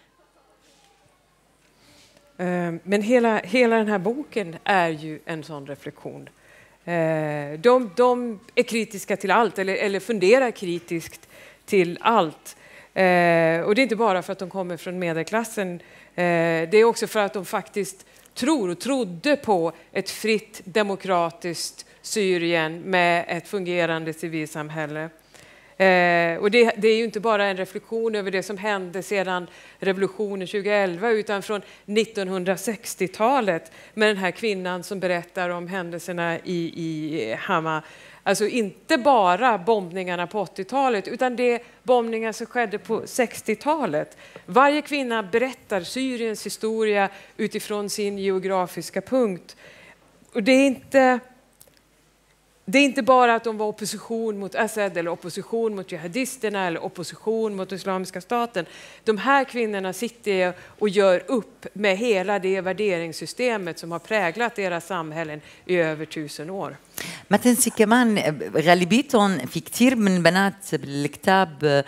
Speaker 3: Men hela, hela den här boken är ju en sån reflektion. De, de är kritiska till allt, eller, eller funderar kritiskt till allt. Och det är inte bara för att de kommer från medelklassen, det är också för att de faktiskt tror och trodde på ett fritt demokratiskt Syrien med ett fungerande civilsamhälle. Eh, och det, det är ju inte bara en reflektion över det som hände sedan revolutionen tjugoelva, utan från nittonhundrasextiotalet med den här kvinnan som berättar om händelserna i, i Hama. Alltså inte bara bombningarna på åttiotalet, utan det bombningar som skedde på sextiotalet. Varje kvinna berättar Syriens historia utifrån sin geografiska punkt. Och det är inte... Det är inte bara att de var opposition mot Assad eller opposition mot jihadisterna eller opposition mot Islamiska staten. De här kvinnorna sitter och gör upp med hela det värderingssystemet som har präglat deras samhällen i över tusen år.
Speaker 2: ما تنسي كمان غالبيتهم في كتير من بنات بالكتاب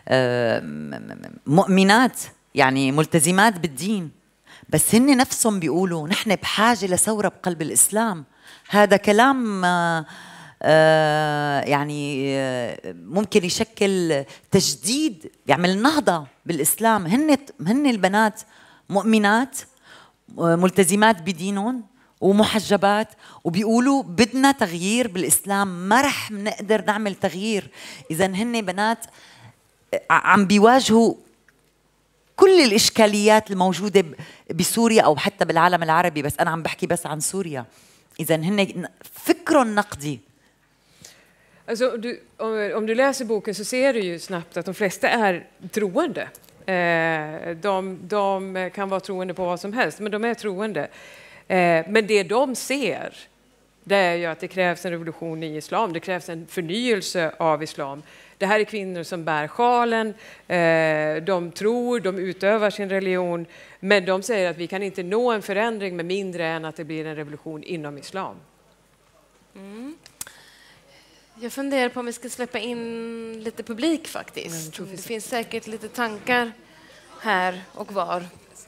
Speaker 2: مؤمنات، يعني ملتزمات بالدين، بس هن نفسهم بيقولوا نحن بحاجة لثورة بقلب الإسلام. هذا كلام يعني ممكن يشكل تجديد، يعمل نهضة بالإسلام. هن هن البنات مؤمنات ملتزمات بدينهم ومحجبات وبيقولوا بدنا تغيير بالإسلام، ما رح نقدر نعمل تغيير إذا هن بنات عم بيواجهوا كل الإشكاليات الموجودة بسوريا أو حتى بالعالم العربي، بس أنا عم بحكي بس عن سوريا. إذا هن فكرهم نقدي.
Speaker 3: Alltså, du, om, om du läser boken så ser du ju snabbt att de flesta är troende. Eh, de, de kan vara troende på vad som helst, men de är troende. Eh, men det de ser, det är ju att det krävs en revolution i islam. Det krävs en förnyelse av islam. Det här är kvinnor som bär sjalen, eh, de tror, de utövar sin religion, men de säger att vi kan inte nå en förändring med mindre än att det blir en revolution inom islam.
Speaker 1: Mm. Jag funderar på om vi ska släppa in lite publik faktiskt. Det finns säkert lite tankar här och var.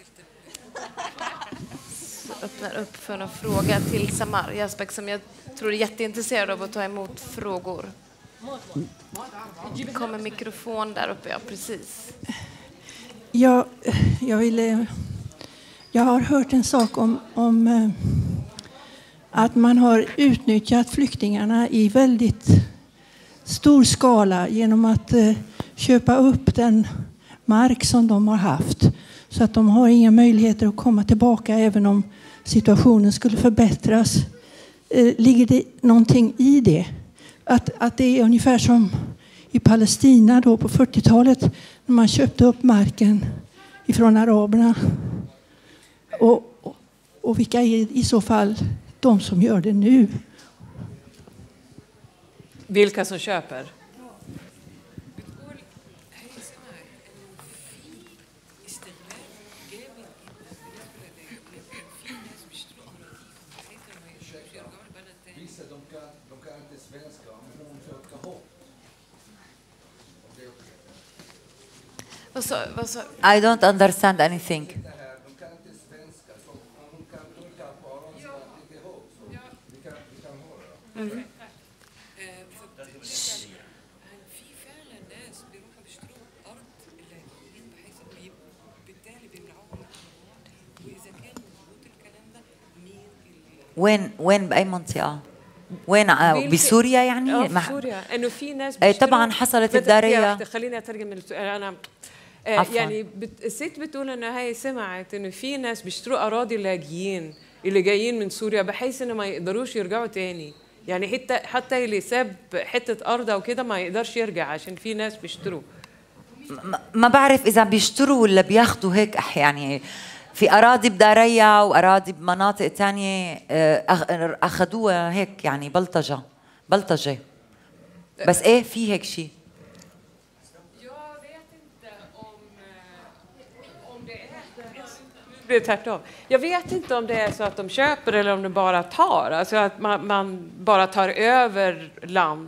Speaker 1: Så öppnar upp för en fråga till Samar Yazbek som jag tror är jätteintresserad av att ta emot frågor. Det kommer mikrofon där uppe, ja precis.
Speaker 4: Jag, jag, ville, jag har hört en sak om, om att man har utnyttjat flyktingarna i väldigt stor skala genom att köpa upp den mark som de har haft. Så att de har inga möjligheter att komma tillbaka även om situationen skulle förbättras. Ligger det någonting i det? Att, att det är ungefär som i Palestina då på fyrtiotalet när man köpte upp marken ifrån araberna. Och, och, och vilka är i så fall de som gör det nu?
Speaker 3: Vilka som köper?
Speaker 1: Vad sa, vad sa?
Speaker 2: I don't understand anything.
Speaker 1: Mm.
Speaker 2: وين وين بأي منطقة؟ وين بسوريا يعني؟
Speaker 3: في سوريا انه في ناس
Speaker 2: اي طبعا حصلت الدارية.
Speaker 3: خليني اترجم السؤال. انا يعني الست بتقول انها هي سمعت انه في ناس بيشتروا اراضي اللاجئين اللي جايين من سوريا بحيث انه ما يقدروش يرجعوا تاني، يعني حتى حتى اللي ساب حته ارض او كده ما يقدرش يرجع عشان في ناس بيشتروا.
Speaker 2: ما بعرف اذا بيشتروا ولا بياخذوا هيك يعني في اراضي بداريا واراضي بمناطق تانية اخذوها هيك يعني بلطجه بلطجه بس ايه في هيك شيء.
Speaker 3: Det är tvärtom. Jag vet inte om det är så att de köper eller om de bara tar. Alltså att man, man bara tar över land.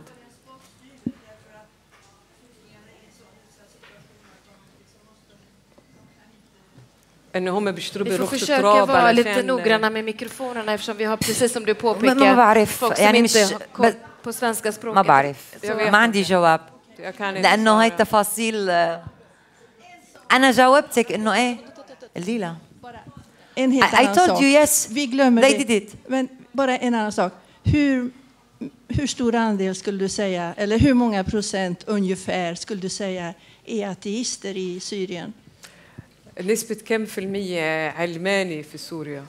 Speaker 1: Vi får försöka vara lite noggranna med mikrofonerna eftersom vi har precis som du påpekar folk som inte har koll på svenska språket.
Speaker 2: ما بعرف ما عندي جواب لأنه هاي التفاصيل. أنا جاوبتك إنه إيه الليلة.
Speaker 4: En helt
Speaker 2: I
Speaker 4: annan
Speaker 2: told
Speaker 4: sak.
Speaker 2: you yes.
Speaker 4: Vi glömmer
Speaker 2: They
Speaker 4: det.
Speaker 2: did it.
Speaker 4: Men bara en annan sak. Hur, hur stor andel skulle du säga, eller hur många procent ungefär skulle du säga är ateister i Syrien?
Speaker 3: نسبة كم في المية علماني في سوريا؟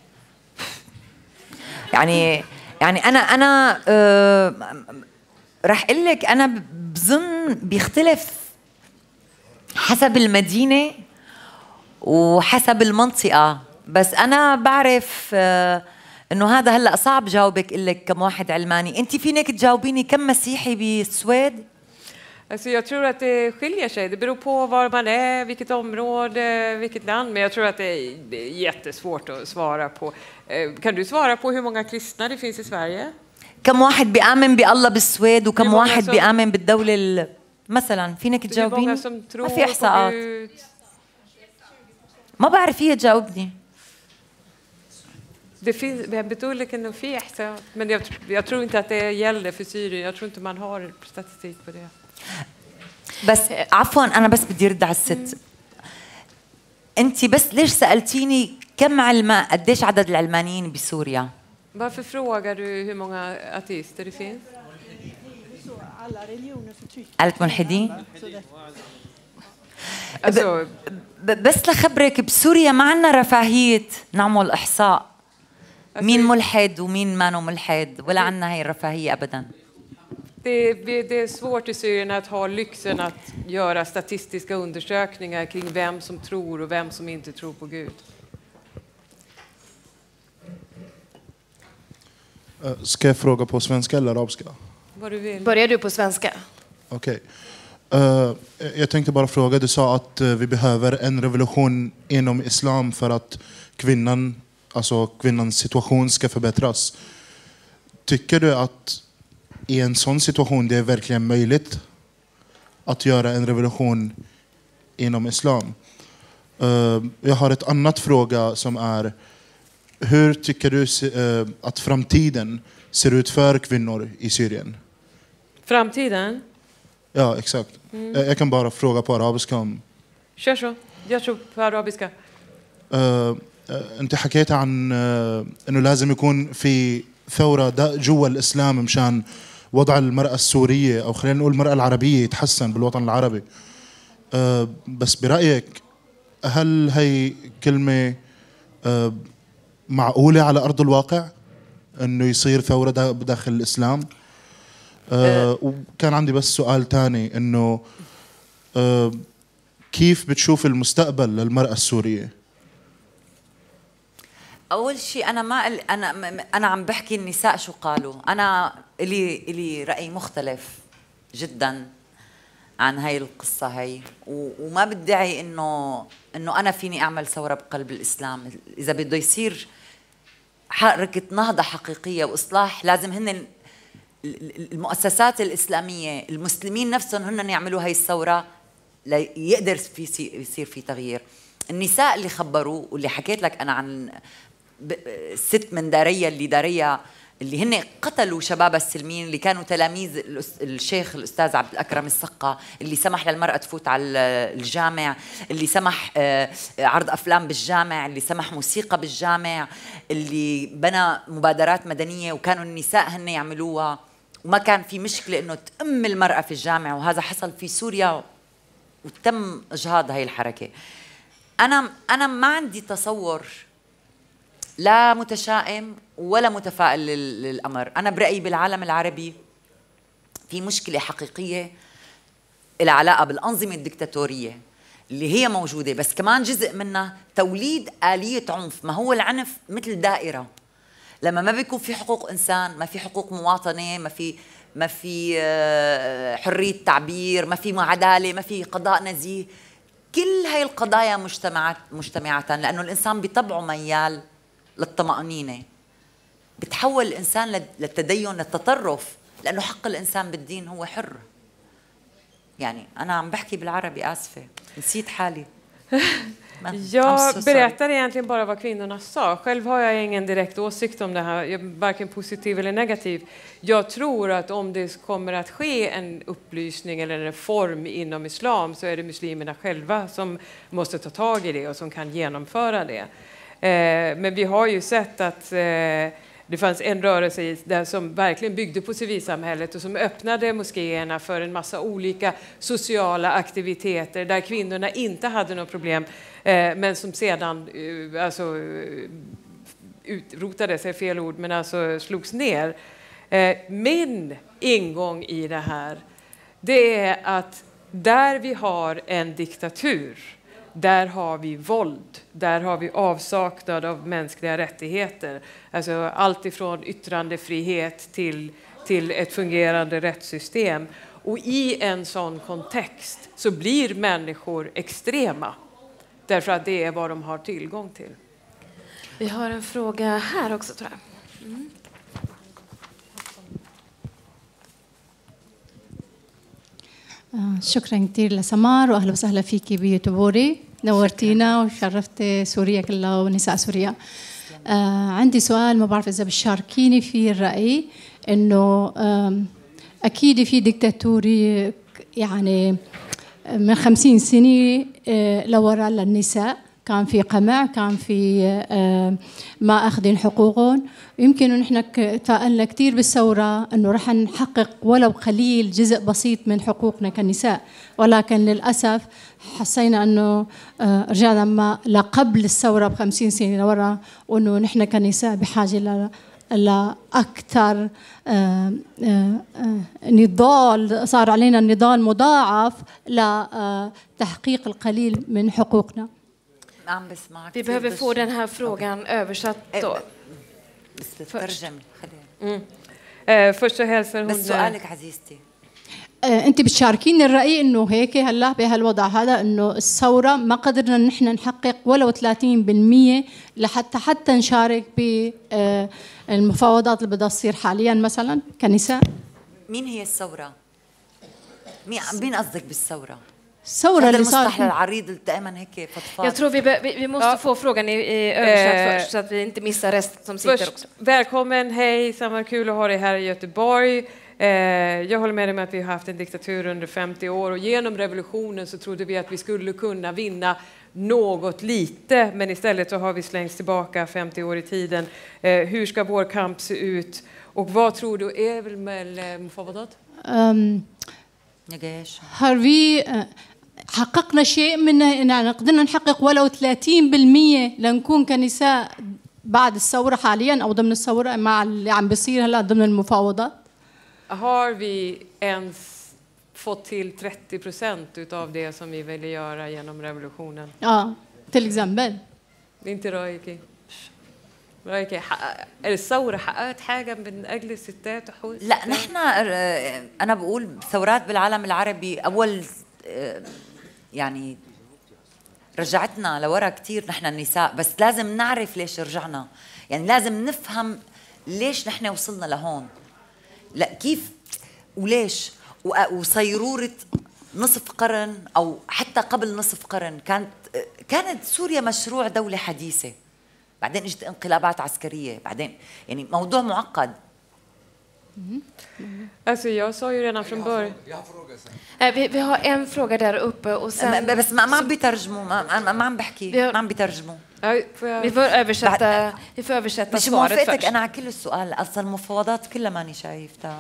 Speaker 2: يعني يعني أنا أنا أه رح أقول لك أنا بظن بيختلف حسب المدينة وحسب المنطقة، بس أنا بعرف أه إنه هذا هلأ صعب جاوبك إقول لك كم واحد علماني. أنت فينك تجاوبيني كم مسيحي بالسويد؟
Speaker 3: Alltså jag tror att det skiljer sig. Det beror på var man är, vilket område, vilket land. Men jag tror att det är jättesvårt att svara på. Kan du svara på hur många kristna det finns i Sverige?
Speaker 2: كم واحد بيآمن بالله بالسويد وكم واحد بيآمن بالدولة مثلا؟ فينك تجاوبيني؟ ما في إحصاءات. ما بعرف فيها تجاوبني.
Speaker 3: Det finns, jag betonar إنه في إحصاء, men jag, jag tror inte att det gäller för Syrien. Jag tror inte man har statistik på det.
Speaker 2: بس عفوا أنا بس بدي أرد على الست. أنت بس ليش سألتيني كم علماء قديش عدد العلمانيين بسوريا؟
Speaker 3: Varför frågar du hur många ateister det finns?
Speaker 2: قالت ملحدين؟
Speaker 3: Alltså,
Speaker 2: بس لخبرك بسوريا ما عندنا رفاهية نعمل إحصاء مين ملحد ومين ما ملحد ولا عندنا هاي الرفاهية أبداً.
Speaker 3: Det, det är svårt i Syrien att ha lyxen att göra statistiska undersökningar kring vem som tror och vem som inte tror på Gud.
Speaker 5: Ska jag fråga på svenska eller arabiska?
Speaker 3: Vad du vill.
Speaker 1: Börjar du på svenska?
Speaker 5: Okej. Okay. Uh, jag tänkte bara fråga, du sa att uh, vi behöver en revolution inom islam för att kvinnan, alltså kvinnans situation ska förbättras. Tycker du att i en sån situation det är verkligen möjligt att göra en revolution inom islam? Uh, jag har ett annat fråga som är: hur tycker du uh, att framtiden ser ut för kvinnor i Syrien?
Speaker 3: Framtiden?
Speaker 5: Ja, exakt. Mm. Jag kan bara fråga på arabiska om...
Speaker 3: Kör så. Jag tror på arabiska.
Speaker 5: Uh, انت حكيت عن uh, انه لازم يكون في ثورة جوا الاسلام مشان وضع المرأة السورية او خلينا نقول المرأة العربية يتحسن بالوطن العربي. uh, بس برأيك هل هي كلمة uh, معقولة على ارض الواقع انه يصير ثورة داخل الاسلام؟ أه وكان عندي بس سؤال تاني انه أه كيف بتشوف المستقبل للمرأة السورية؟
Speaker 2: اول شيء انا ما انا انا عم بحكي النساء شو قالوا. انا لي لي راي مختلف جدا عن هاي القصه هي، وما بدعي انه انه انا فيني اعمل ثوره بقلب الاسلام. اذا بده يصير حركه نهضه حقيقيه واصلاح لازم هن المؤسسات الإسلامية المسلمين نفسهم هن يعملوا هاي الثورة ليقدر في يصير في تغيير. النساء اللي خبروا واللي حكيت لك أنا عن ست من داريا اللي داريا اللي هن قتلوا شباب السلميين اللي كانوا تلاميذ الشيخ الأستاذ عبد الأكرم السقا، اللي سمح للمرأة تفوت على الجامع، اللي سمح عرض أفلام بالجامع، اللي سمح موسيقى بالجامع، اللي بنى مبادرات مدنية وكانوا النساء هن يعملوها، وما كان في مشكلة إنه تأم المرأة في الجامع، وهذا حصل في سوريا وتم إجهاض هاي الحركة. أنا أنا ما عندي تصور لا متشائم ولا متفائل للأمر. أنا برأيي بالعالم العربي في مشكلة حقيقية لها علاقة بالأنظمة الدكتاتورية اللي هي موجودة، بس كمان جزء منها توليد آلية عنف. ما هو العنف مثل دائرة، لما ما بيكون في حقوق إنسان، ما في حقوق مواطنة، ما في ما في حرية تعبير، ما في عدالة، ما في قضاء نزيه، كل هاي القضايا مجتمعات مجتمعة لأنه الإنسان بطبعه ميال للطمأنينة، بتحول الإنسان للتدين للتطرف، لأنه حق الإنسان بالدين هو حر. يعني أنا عم بحكي بالعربي، آسفة نسيت حالي.
Speaker 3: Jag berättar egentligen bara vad kvinnorna sa. Själv har jag ingen direkt åsikt om det här, varken positiv eller negativ. Jag tror att om det kommer att ske en upplysning eller en reform inom islam så är det muslimerna själva som måste ta tag i det och som kan genomföra det. Men vi har ju sett att det fanns en rörelse där som verkligen byggde på civilsamhället och som öppnade moskéerna för en massa olika sociala aktiviteter där kvinnorna inte hade något problem, men som sedan alltså, utrotades, är fel ord, men alltså slogs ner. Min ingång i det här, det är att där vi har en diktatur, där har vi våld, där har vi avsaknad av mänskliga rättigheter. Alltså allt ifrån yttrandefrihet till, till ett fungerande rättssystem. Och i en sån kontext så blir människor extrema. Därför att det är vad de har tillgång till.
Speaker 1: Vi har en fråga här också, tror jag. Mm.
Speaker 6: شكرا كثير لسمار واهلا وسهلا فيكي بيوتيوبوري، نورتينا وشرفت سوريا كلها ونساء سوريا. آه عندي سؤال، ما بعرف اذا بتشاركيني فيه الراي، انه اكيد في ديكتاتوري يعني من خمسين سنه آه لورا للنساء كان في قمع، كان في ما أخذين حقوقهم. يمكن نحن تفائلنا كثير بالثورة أنه رح نحقق ولو قليل جزء بسيط من حقوقنا كنساء، ولكن للأسف حسينا أنه رجعنا ما لقبل الثورة بخمسين سنة لورا، وأنه نحن كنساء بحاجة لأكثر نضال، صار علينا النضال مضاعف لتحقيق القليل من حقوقنا.
Speaker 1: Vi behöver få den här frågan översatt då.
Speaker 2: Först.
Speaker 3: Först så hälsar hon...
Speaker 2: بس سؤالك عزيزتي.
Speaker 6: انت بتشاركيني الرأي انه هيك هلا بهالوضع هذا انه الثورة ما قدرنا نحن نحقق ولو ثلاثين بالمئة لحتى حتى نشارك بالمفاوضات اللي بدها تصير حاليا مثلا كنساء.
Speaker 2: مين هي الثورة؟ مين مين قصدك بالثورة؟
Speaker 6: الثورة اللي صار
Speaker 2: العريض دائما هيك فضفاض.
Speaker 1: Jag tror vi, vi, vi måste få frågan i, i översatt först så att vi inte missar resten som sitter också.
Speaker 3: Välkommen, hej, samma kul att ha dig här i Göteborg. Jag håller med dig med att vi har haft en diktatur under femtio år och genom revolutionen så trodde vi att vi skulle kunna vinna något lite, men istället så har vi slängts tillbaka femtio år i tiden. Hur ska vår kamp se ut och vad tror du är väl med مفاوضات؟
Speaker 6: هل في حققنا شيء من يعني قدرنا نحقق ولو ثلاثين بالمئة لنكون كنساء بعد الثورة حاليا أو ضمن الثورة مع اللي عم بيصير هلا ضمن المفاوضات؟
Speaker 3: Har vi ens fått till trettio procent utav det som vi ville göra genom revolutionen?
Speaker 6: Ja, till exempel.
Speaker 3: inte رأيك؟ رأيك الثورة حققت حاجة من أجل الستات وحقوق الستات؟
Speaker 2: لا نحن أنا بقول ثورات بالعالم العربي أول يعني رجعتنا لورا كتير نحن النساء، بس لازم نعرف ليش رجعنا، يعني لازم نفهم ليش نحن وصلنا لهون، لا كيف وليش. وصيرورة نصف قرن أو حتى قبل نصف قرن كانت كانت سوريا مشروع دولة حديثة، بعدين اجت انقلابات عسكرية، بعدين يعني موضوع معقد.
Speaker 3: Alltså jag sa ju redan från början.
Speaker 1: Vi, vi har en fråga där uppe och sen...
Speaker 2: بس ما ما عم بيترجموا ما ما عم بحكي ما عم بيترجموا.
Speaker 1: Vi får översätta vi får översätta
Speaker 2: مش موافقتك أنا على كل السؤال، أصلا المفاوضات كلها ماني شايفتها.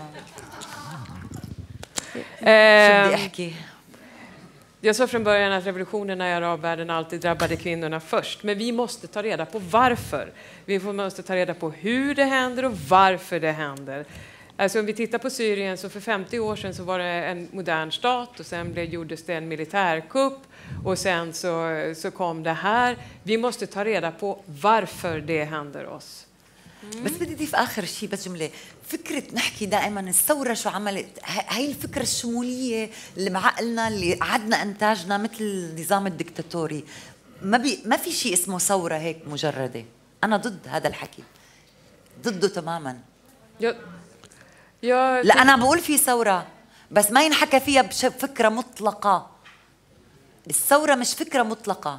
Speaker 2: شو بدي أحكي؟
Speaker 3: Jag sa från början att revolutionerna i arabvärlden alltid drabbade kvinnorna först. Men vi måste ta reda på varför. Vi måste ta reda på hur det händer och varför det händer. Alltså om vi tittar på Syrien så för femtio år sedan så var det en modern stat och sen blev, gjordes det en militärkupp och sen så, så kom det här. Vi måste ta reda på varför det händer oss.
Speaker 2: بس بدي أضيف آخر شيء بس جملة. فكرة نحكي دائما الثورة شو عملت، هاي الفكرة الشمولية اللي بعقلنا اللي عدنا إنتاجنا مثل النظام الدكتاتوري. ما بي ما في شيء اسمه ثورة هيك مجردة. أنا ضد هذا الحكي، ضده تماما.
Speaker 3: يا يا
Speaker 2: لا أنا بقول في ثورة بس ما ينحكى فيها بفكرة مطلقة. الثورة مش فكرة مطلقة.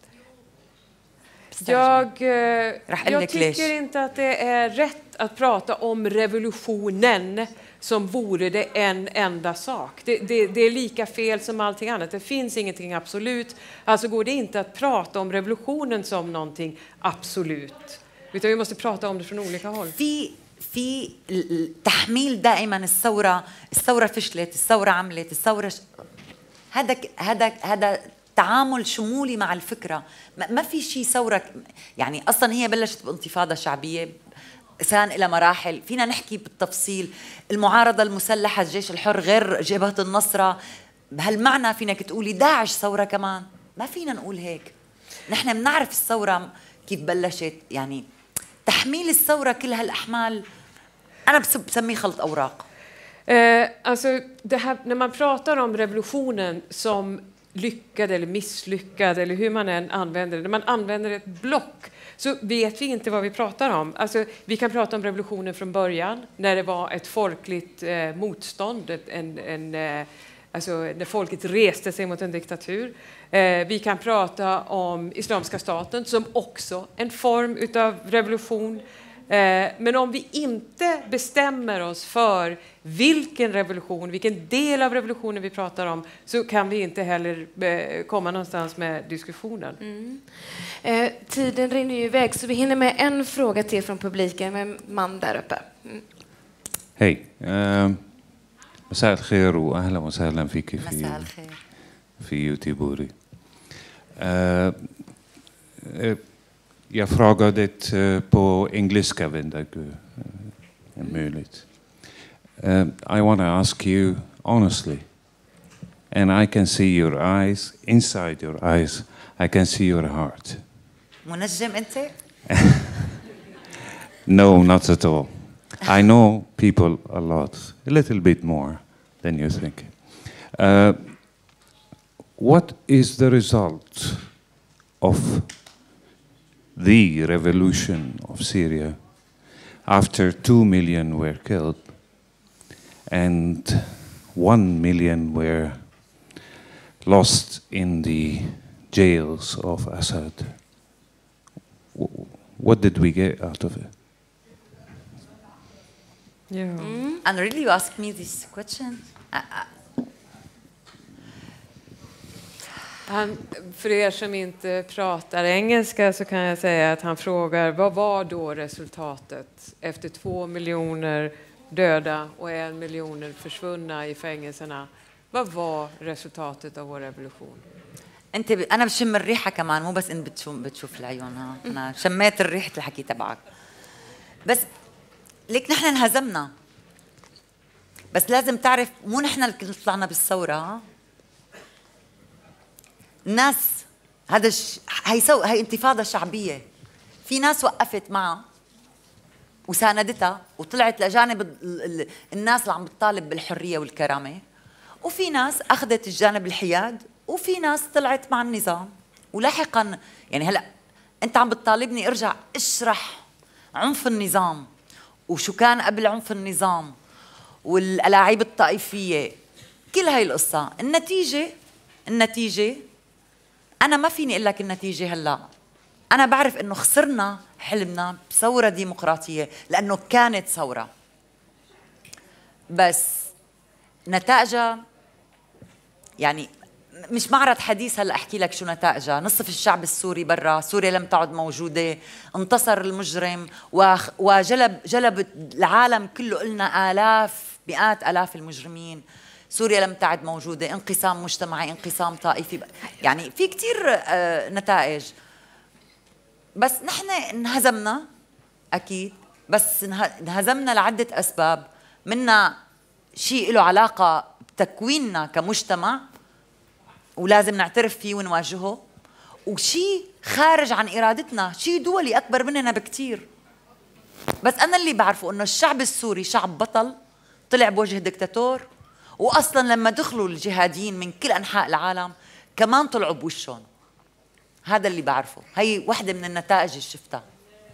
Speaker 3: Jag, jag tycker inte att det är rätt att prata om revolutionen som vore det en enda sak. Det, det, det är lika fel som allting annat. Det finns ingenting absolut. Alltså går det inte att prata om revolutionen som någonting absolut. Utan vi måste prata om det från olika håll.
Speaker 2: في في تحميل دائما الثورة، الثورة فشلت، الثورة عملت، الثورة هذا هذا هذا تعامل شمولي مع الفكرة. ما في شيء ثورة، يعني أصلا هي بلشت بانتفاضة شعبية كان إلى مراحل. فينا نحكي بالتفصيل المعارضة المسلحة الجيش الحر غير جبهة النصرة، بهالمعنى فينك تقولي داعش ثورة كمان. ما فينا نقول هيك. نحن بنعرف الثورة كيف بلشت، يعني تحميل الثورة كل هالأحمال أنا بسميه خلط أوراق.
Speaker 3: Eh, alltså det här, när man pratar om revolutionen som lyckad eller misslyckad eller hur man än använder det, när man använder ett block så vet vi inte vad vi pratar om. Alltså, vi kan prata om revolutionen från början när det var ett folkligt eh, motstånd, ett, en, en, eh, alltså när folket reste sig mot en diktatur. Eh, vi kan prata om Islamiska staten som också en form utav revolution. Men om vi inte bestämmer oss för vilken revolution, vilken del av revolutionen vi pratar om, så kan vi inte heller komma någonstans med diskussionen.
Speaker 1: Mm. Eh, tiden rinner ju iväg, så vi hinner med en fråga till från publiken med en man där uppe. Mm.
Speaker 7: Hej. مساء الخير وأهلا وسهلا فيك في في يوتيوبوري. Jag frågade på engelska, vet jag, är möjligt. I want to ask you honestly, and I can see your eyes, inside your eyes, I can see your heart.
Speaker 2: منجم أنت؟
Speaker 7: No, not at all. I know people a lot, a little bit more than you think. Uh, what is the result of the revolution of Syria after two million were killed and one million were lost in the jails of Assad? What did we get out of it?
Speaker 3: Yeah.
Speaker 2: Mm. And really you ask me this question? I, I...
Speaker 3: Han, för er som inte pratar engelska så kan jag säga att han frågar vad var då resultatet efter två miljoner döda och en miljoner försvunna i fängelserna? Vad var resultatet av vår revolution?
Speaker 2: انت ب... انا بشم الريحه كمان، مو بس ان بتشوف بتشوف العيون. ها انا شميت الريحه الحكي تبعك. بس ليك نحن انهزمنا، بس لازم تعرف مو نحن اللي طلعنا بالثوره. ها الناس هذا ش... هي سو... هي انتفاضه شعبيه، في ناس وقفت معها وساندتها وطلعت لجانب ال... ال... الناس اللي عم بتطالب بالحريه والكرامه، وفي ناس اخذت الجانب الحياد، وفي ناس طلعت مع النظام. ولاحقا يعني هلا انت عم بتطالبني ارجع اشرح عنف النظام وشو كان قبل عنف النظام والالاعيب الطائفيه، كل هاي القصه. النتيجه النتيجه انا ما فيني اقول لك النتيجه هلا. انا بعرف انه خسرنا حلمنا بثوره ديمقراطيه لانه كانت ثوره، بس نتائجها يعني مش معرض حديث هلا احكي لك شو نتائجها. نصف الشعب السوري برا، سوريا لم تعد موجوده، انتصر المجرم وجلب جلب العالم كله، قلنا آلاف مئات آلاف المجرمين. سوريا لم تعد موجوده، انقسام مجتمعي، انقسام طائفي، يعني في كثير آه نتائج. بس نحن انهزمنا اكيد، بس انهزمنا لعده اسباب، منها شيء له علاقه بتكويننا كمجتمع ولازم نعترف فيه ونواجهه، وشيء خارج عن ارادتنا، شيء دولي اكبر مننا بكثير. بس انا اللي بعرفه انه الشعب السوري شعب بطل، طلع بوجه دكتاتور، واصلا لما دخلوا الجهاديين من كل انحاء العالم كمان طلعوا بوشهم. هذا اللي بعرفه، هي واحدة من النتائج اللي شفتها.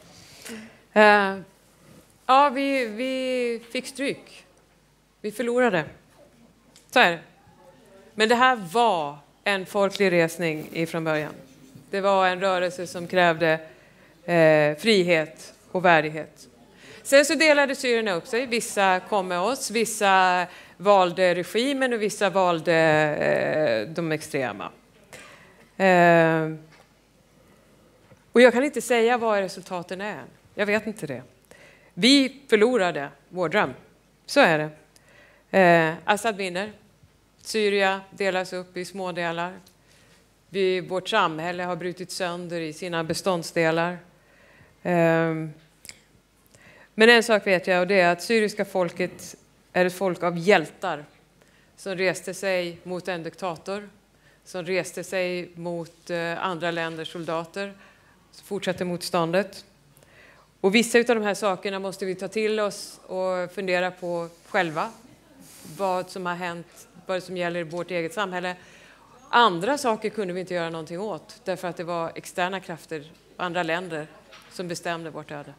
Speaker 3: Uh, ja, vi, vi fick stryk. Vi förlorade. Så är det. Men det här var en folklig resning ifrån början. Det var en rörelse som krävde eh, frihet och värdighet. Sen så delade syrierna upp sig. Vissa kom med oss, vissa valde regimen och vissa valde eh, de extrema. Eh, och jag kan inte säga vad resultaten är. Jag vet inte det. Vi förlorade vår dröm. Så är det. Eh, Assad vinner. Syria delas upp i små delar. Vi, vårt samhälle har brutit sönder i sina beståndsdelar. Eh, men en sak vet jag, och det är att syriska folket är ett folk av hjältar som reste sig mot en diktator, som reste sig mot eh, andra länders soldater, som fortsatte motståndet. Och vissa av de här sakerna måste vi ta till oss och fundera på själva. Vad som har hänt, vad som gäller vårt eget samhälle. Andra saker kunde vi inte göra någonting åt därför att det var externa krafter, andra länder som bestämde vårt öde.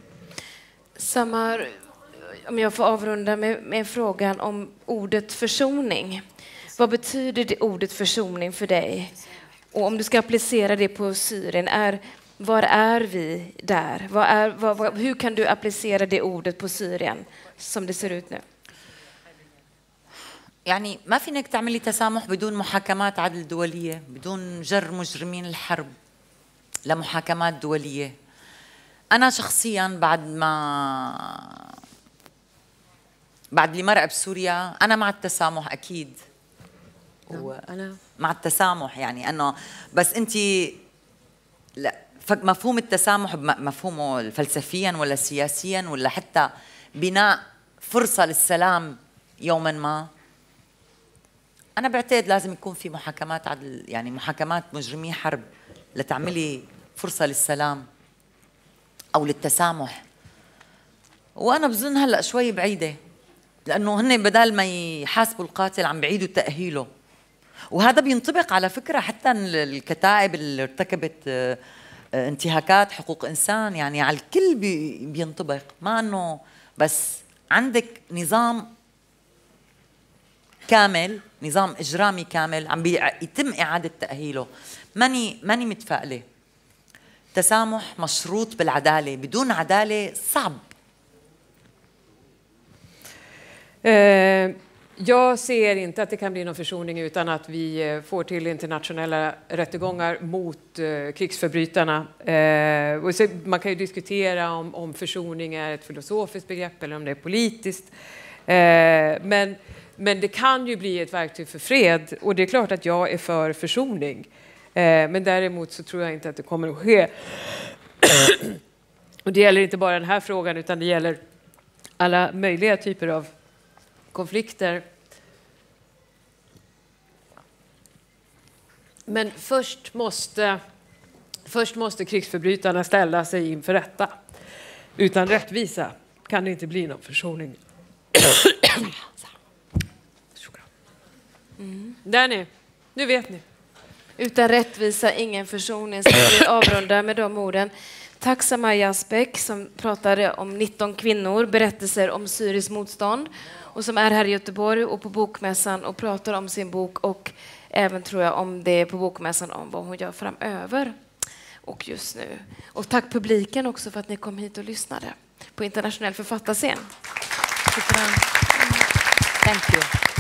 Speaker 1: Samar, om jag får avrunda med, med frågan om ordet försoning. Vad betyder det ordet försoning för dig? Och om du ska applicera det på Syrien, är Var är vi där? Vad är, vad, vad, hur kan du applicera det ordet på Syrien som det ser ut nu?
Speaker 2: يعني ما فينك تعملي تسامح بدون محاكمات عدل دولية، بدون جر مجرمين الحرب لمحاكمات دولية. أنا شخصياً بعد ما بعد اللي مرق بسوريا أنا مع التسامح أكيد.
Speaker 3: أنا
Speaker 2: مع التسامح يعني أنه بس أنت لا مفهوم التسامح مفهومه فلسفياً ولا سياسياً ولا حتى بناء فرصة للسلام يوماً ما. أنا بعتقد لازم يكون في محاكمات عدل، يعني محاكمات مجرمي حرب لتعملي فرصة للسلام أو للتسامح. وأنا بظن هلأ شوي بعيدة، لأنه هن بدال ما يحاسبوا القاتل عم بعيدوا تأهيله. وهذا بينطبق على فكرة حتى الكتائب اللي ارتكبت انتهاكات حقوق إنسان، يعني على الكل بينطبق، ما أنه بس عندك نظام كامل، نظام إجرامي كامل عم يتم إعادة تأهيله. ماني ماني متفائلة. تسامح مشروط بالعدالة، بدون عدالة صعب.
Speaker 3: Eh, jag ser inte att det kan bli någon försoning utan att vi får till internationella rättegångar mot eh, krigsförbrytarna. Eh, och så, man kan ju diskutera om, om försoning är ett filosofiskt begrepp eller om det är politiskt. Eh, men, men det kan ju bli ett verktyg för fred, och det är klart att jag är för försoning. Eh, men däremot så tror jag inte att det kommer att ske. Och det gäller inte bara den här frågan, utan det gäller alla möjliga typer av konflikter. Men först måste, först måste krigsförbrytarna ställa sig inför rätta. Utan rättvisa kan det inte bli någon försoning. Mm. Där ni, nu vet ni.
Speaker 1: Utan rättvisa, ingen försoning. Så vi avrundar med de orden. Tack Samar Yazbek som pratade om nitton kvinnor, berättelser om syriskt motstånd, och som är här i Göteborg och på bokmässan och pratar om sin bok, och även tror jag om det på bokmässan om vad hon gör framöver och just nu. Och tack publiken också för att ni kom hit och lyssnade på Internationell författarscen.
Speaker 2: Thank you.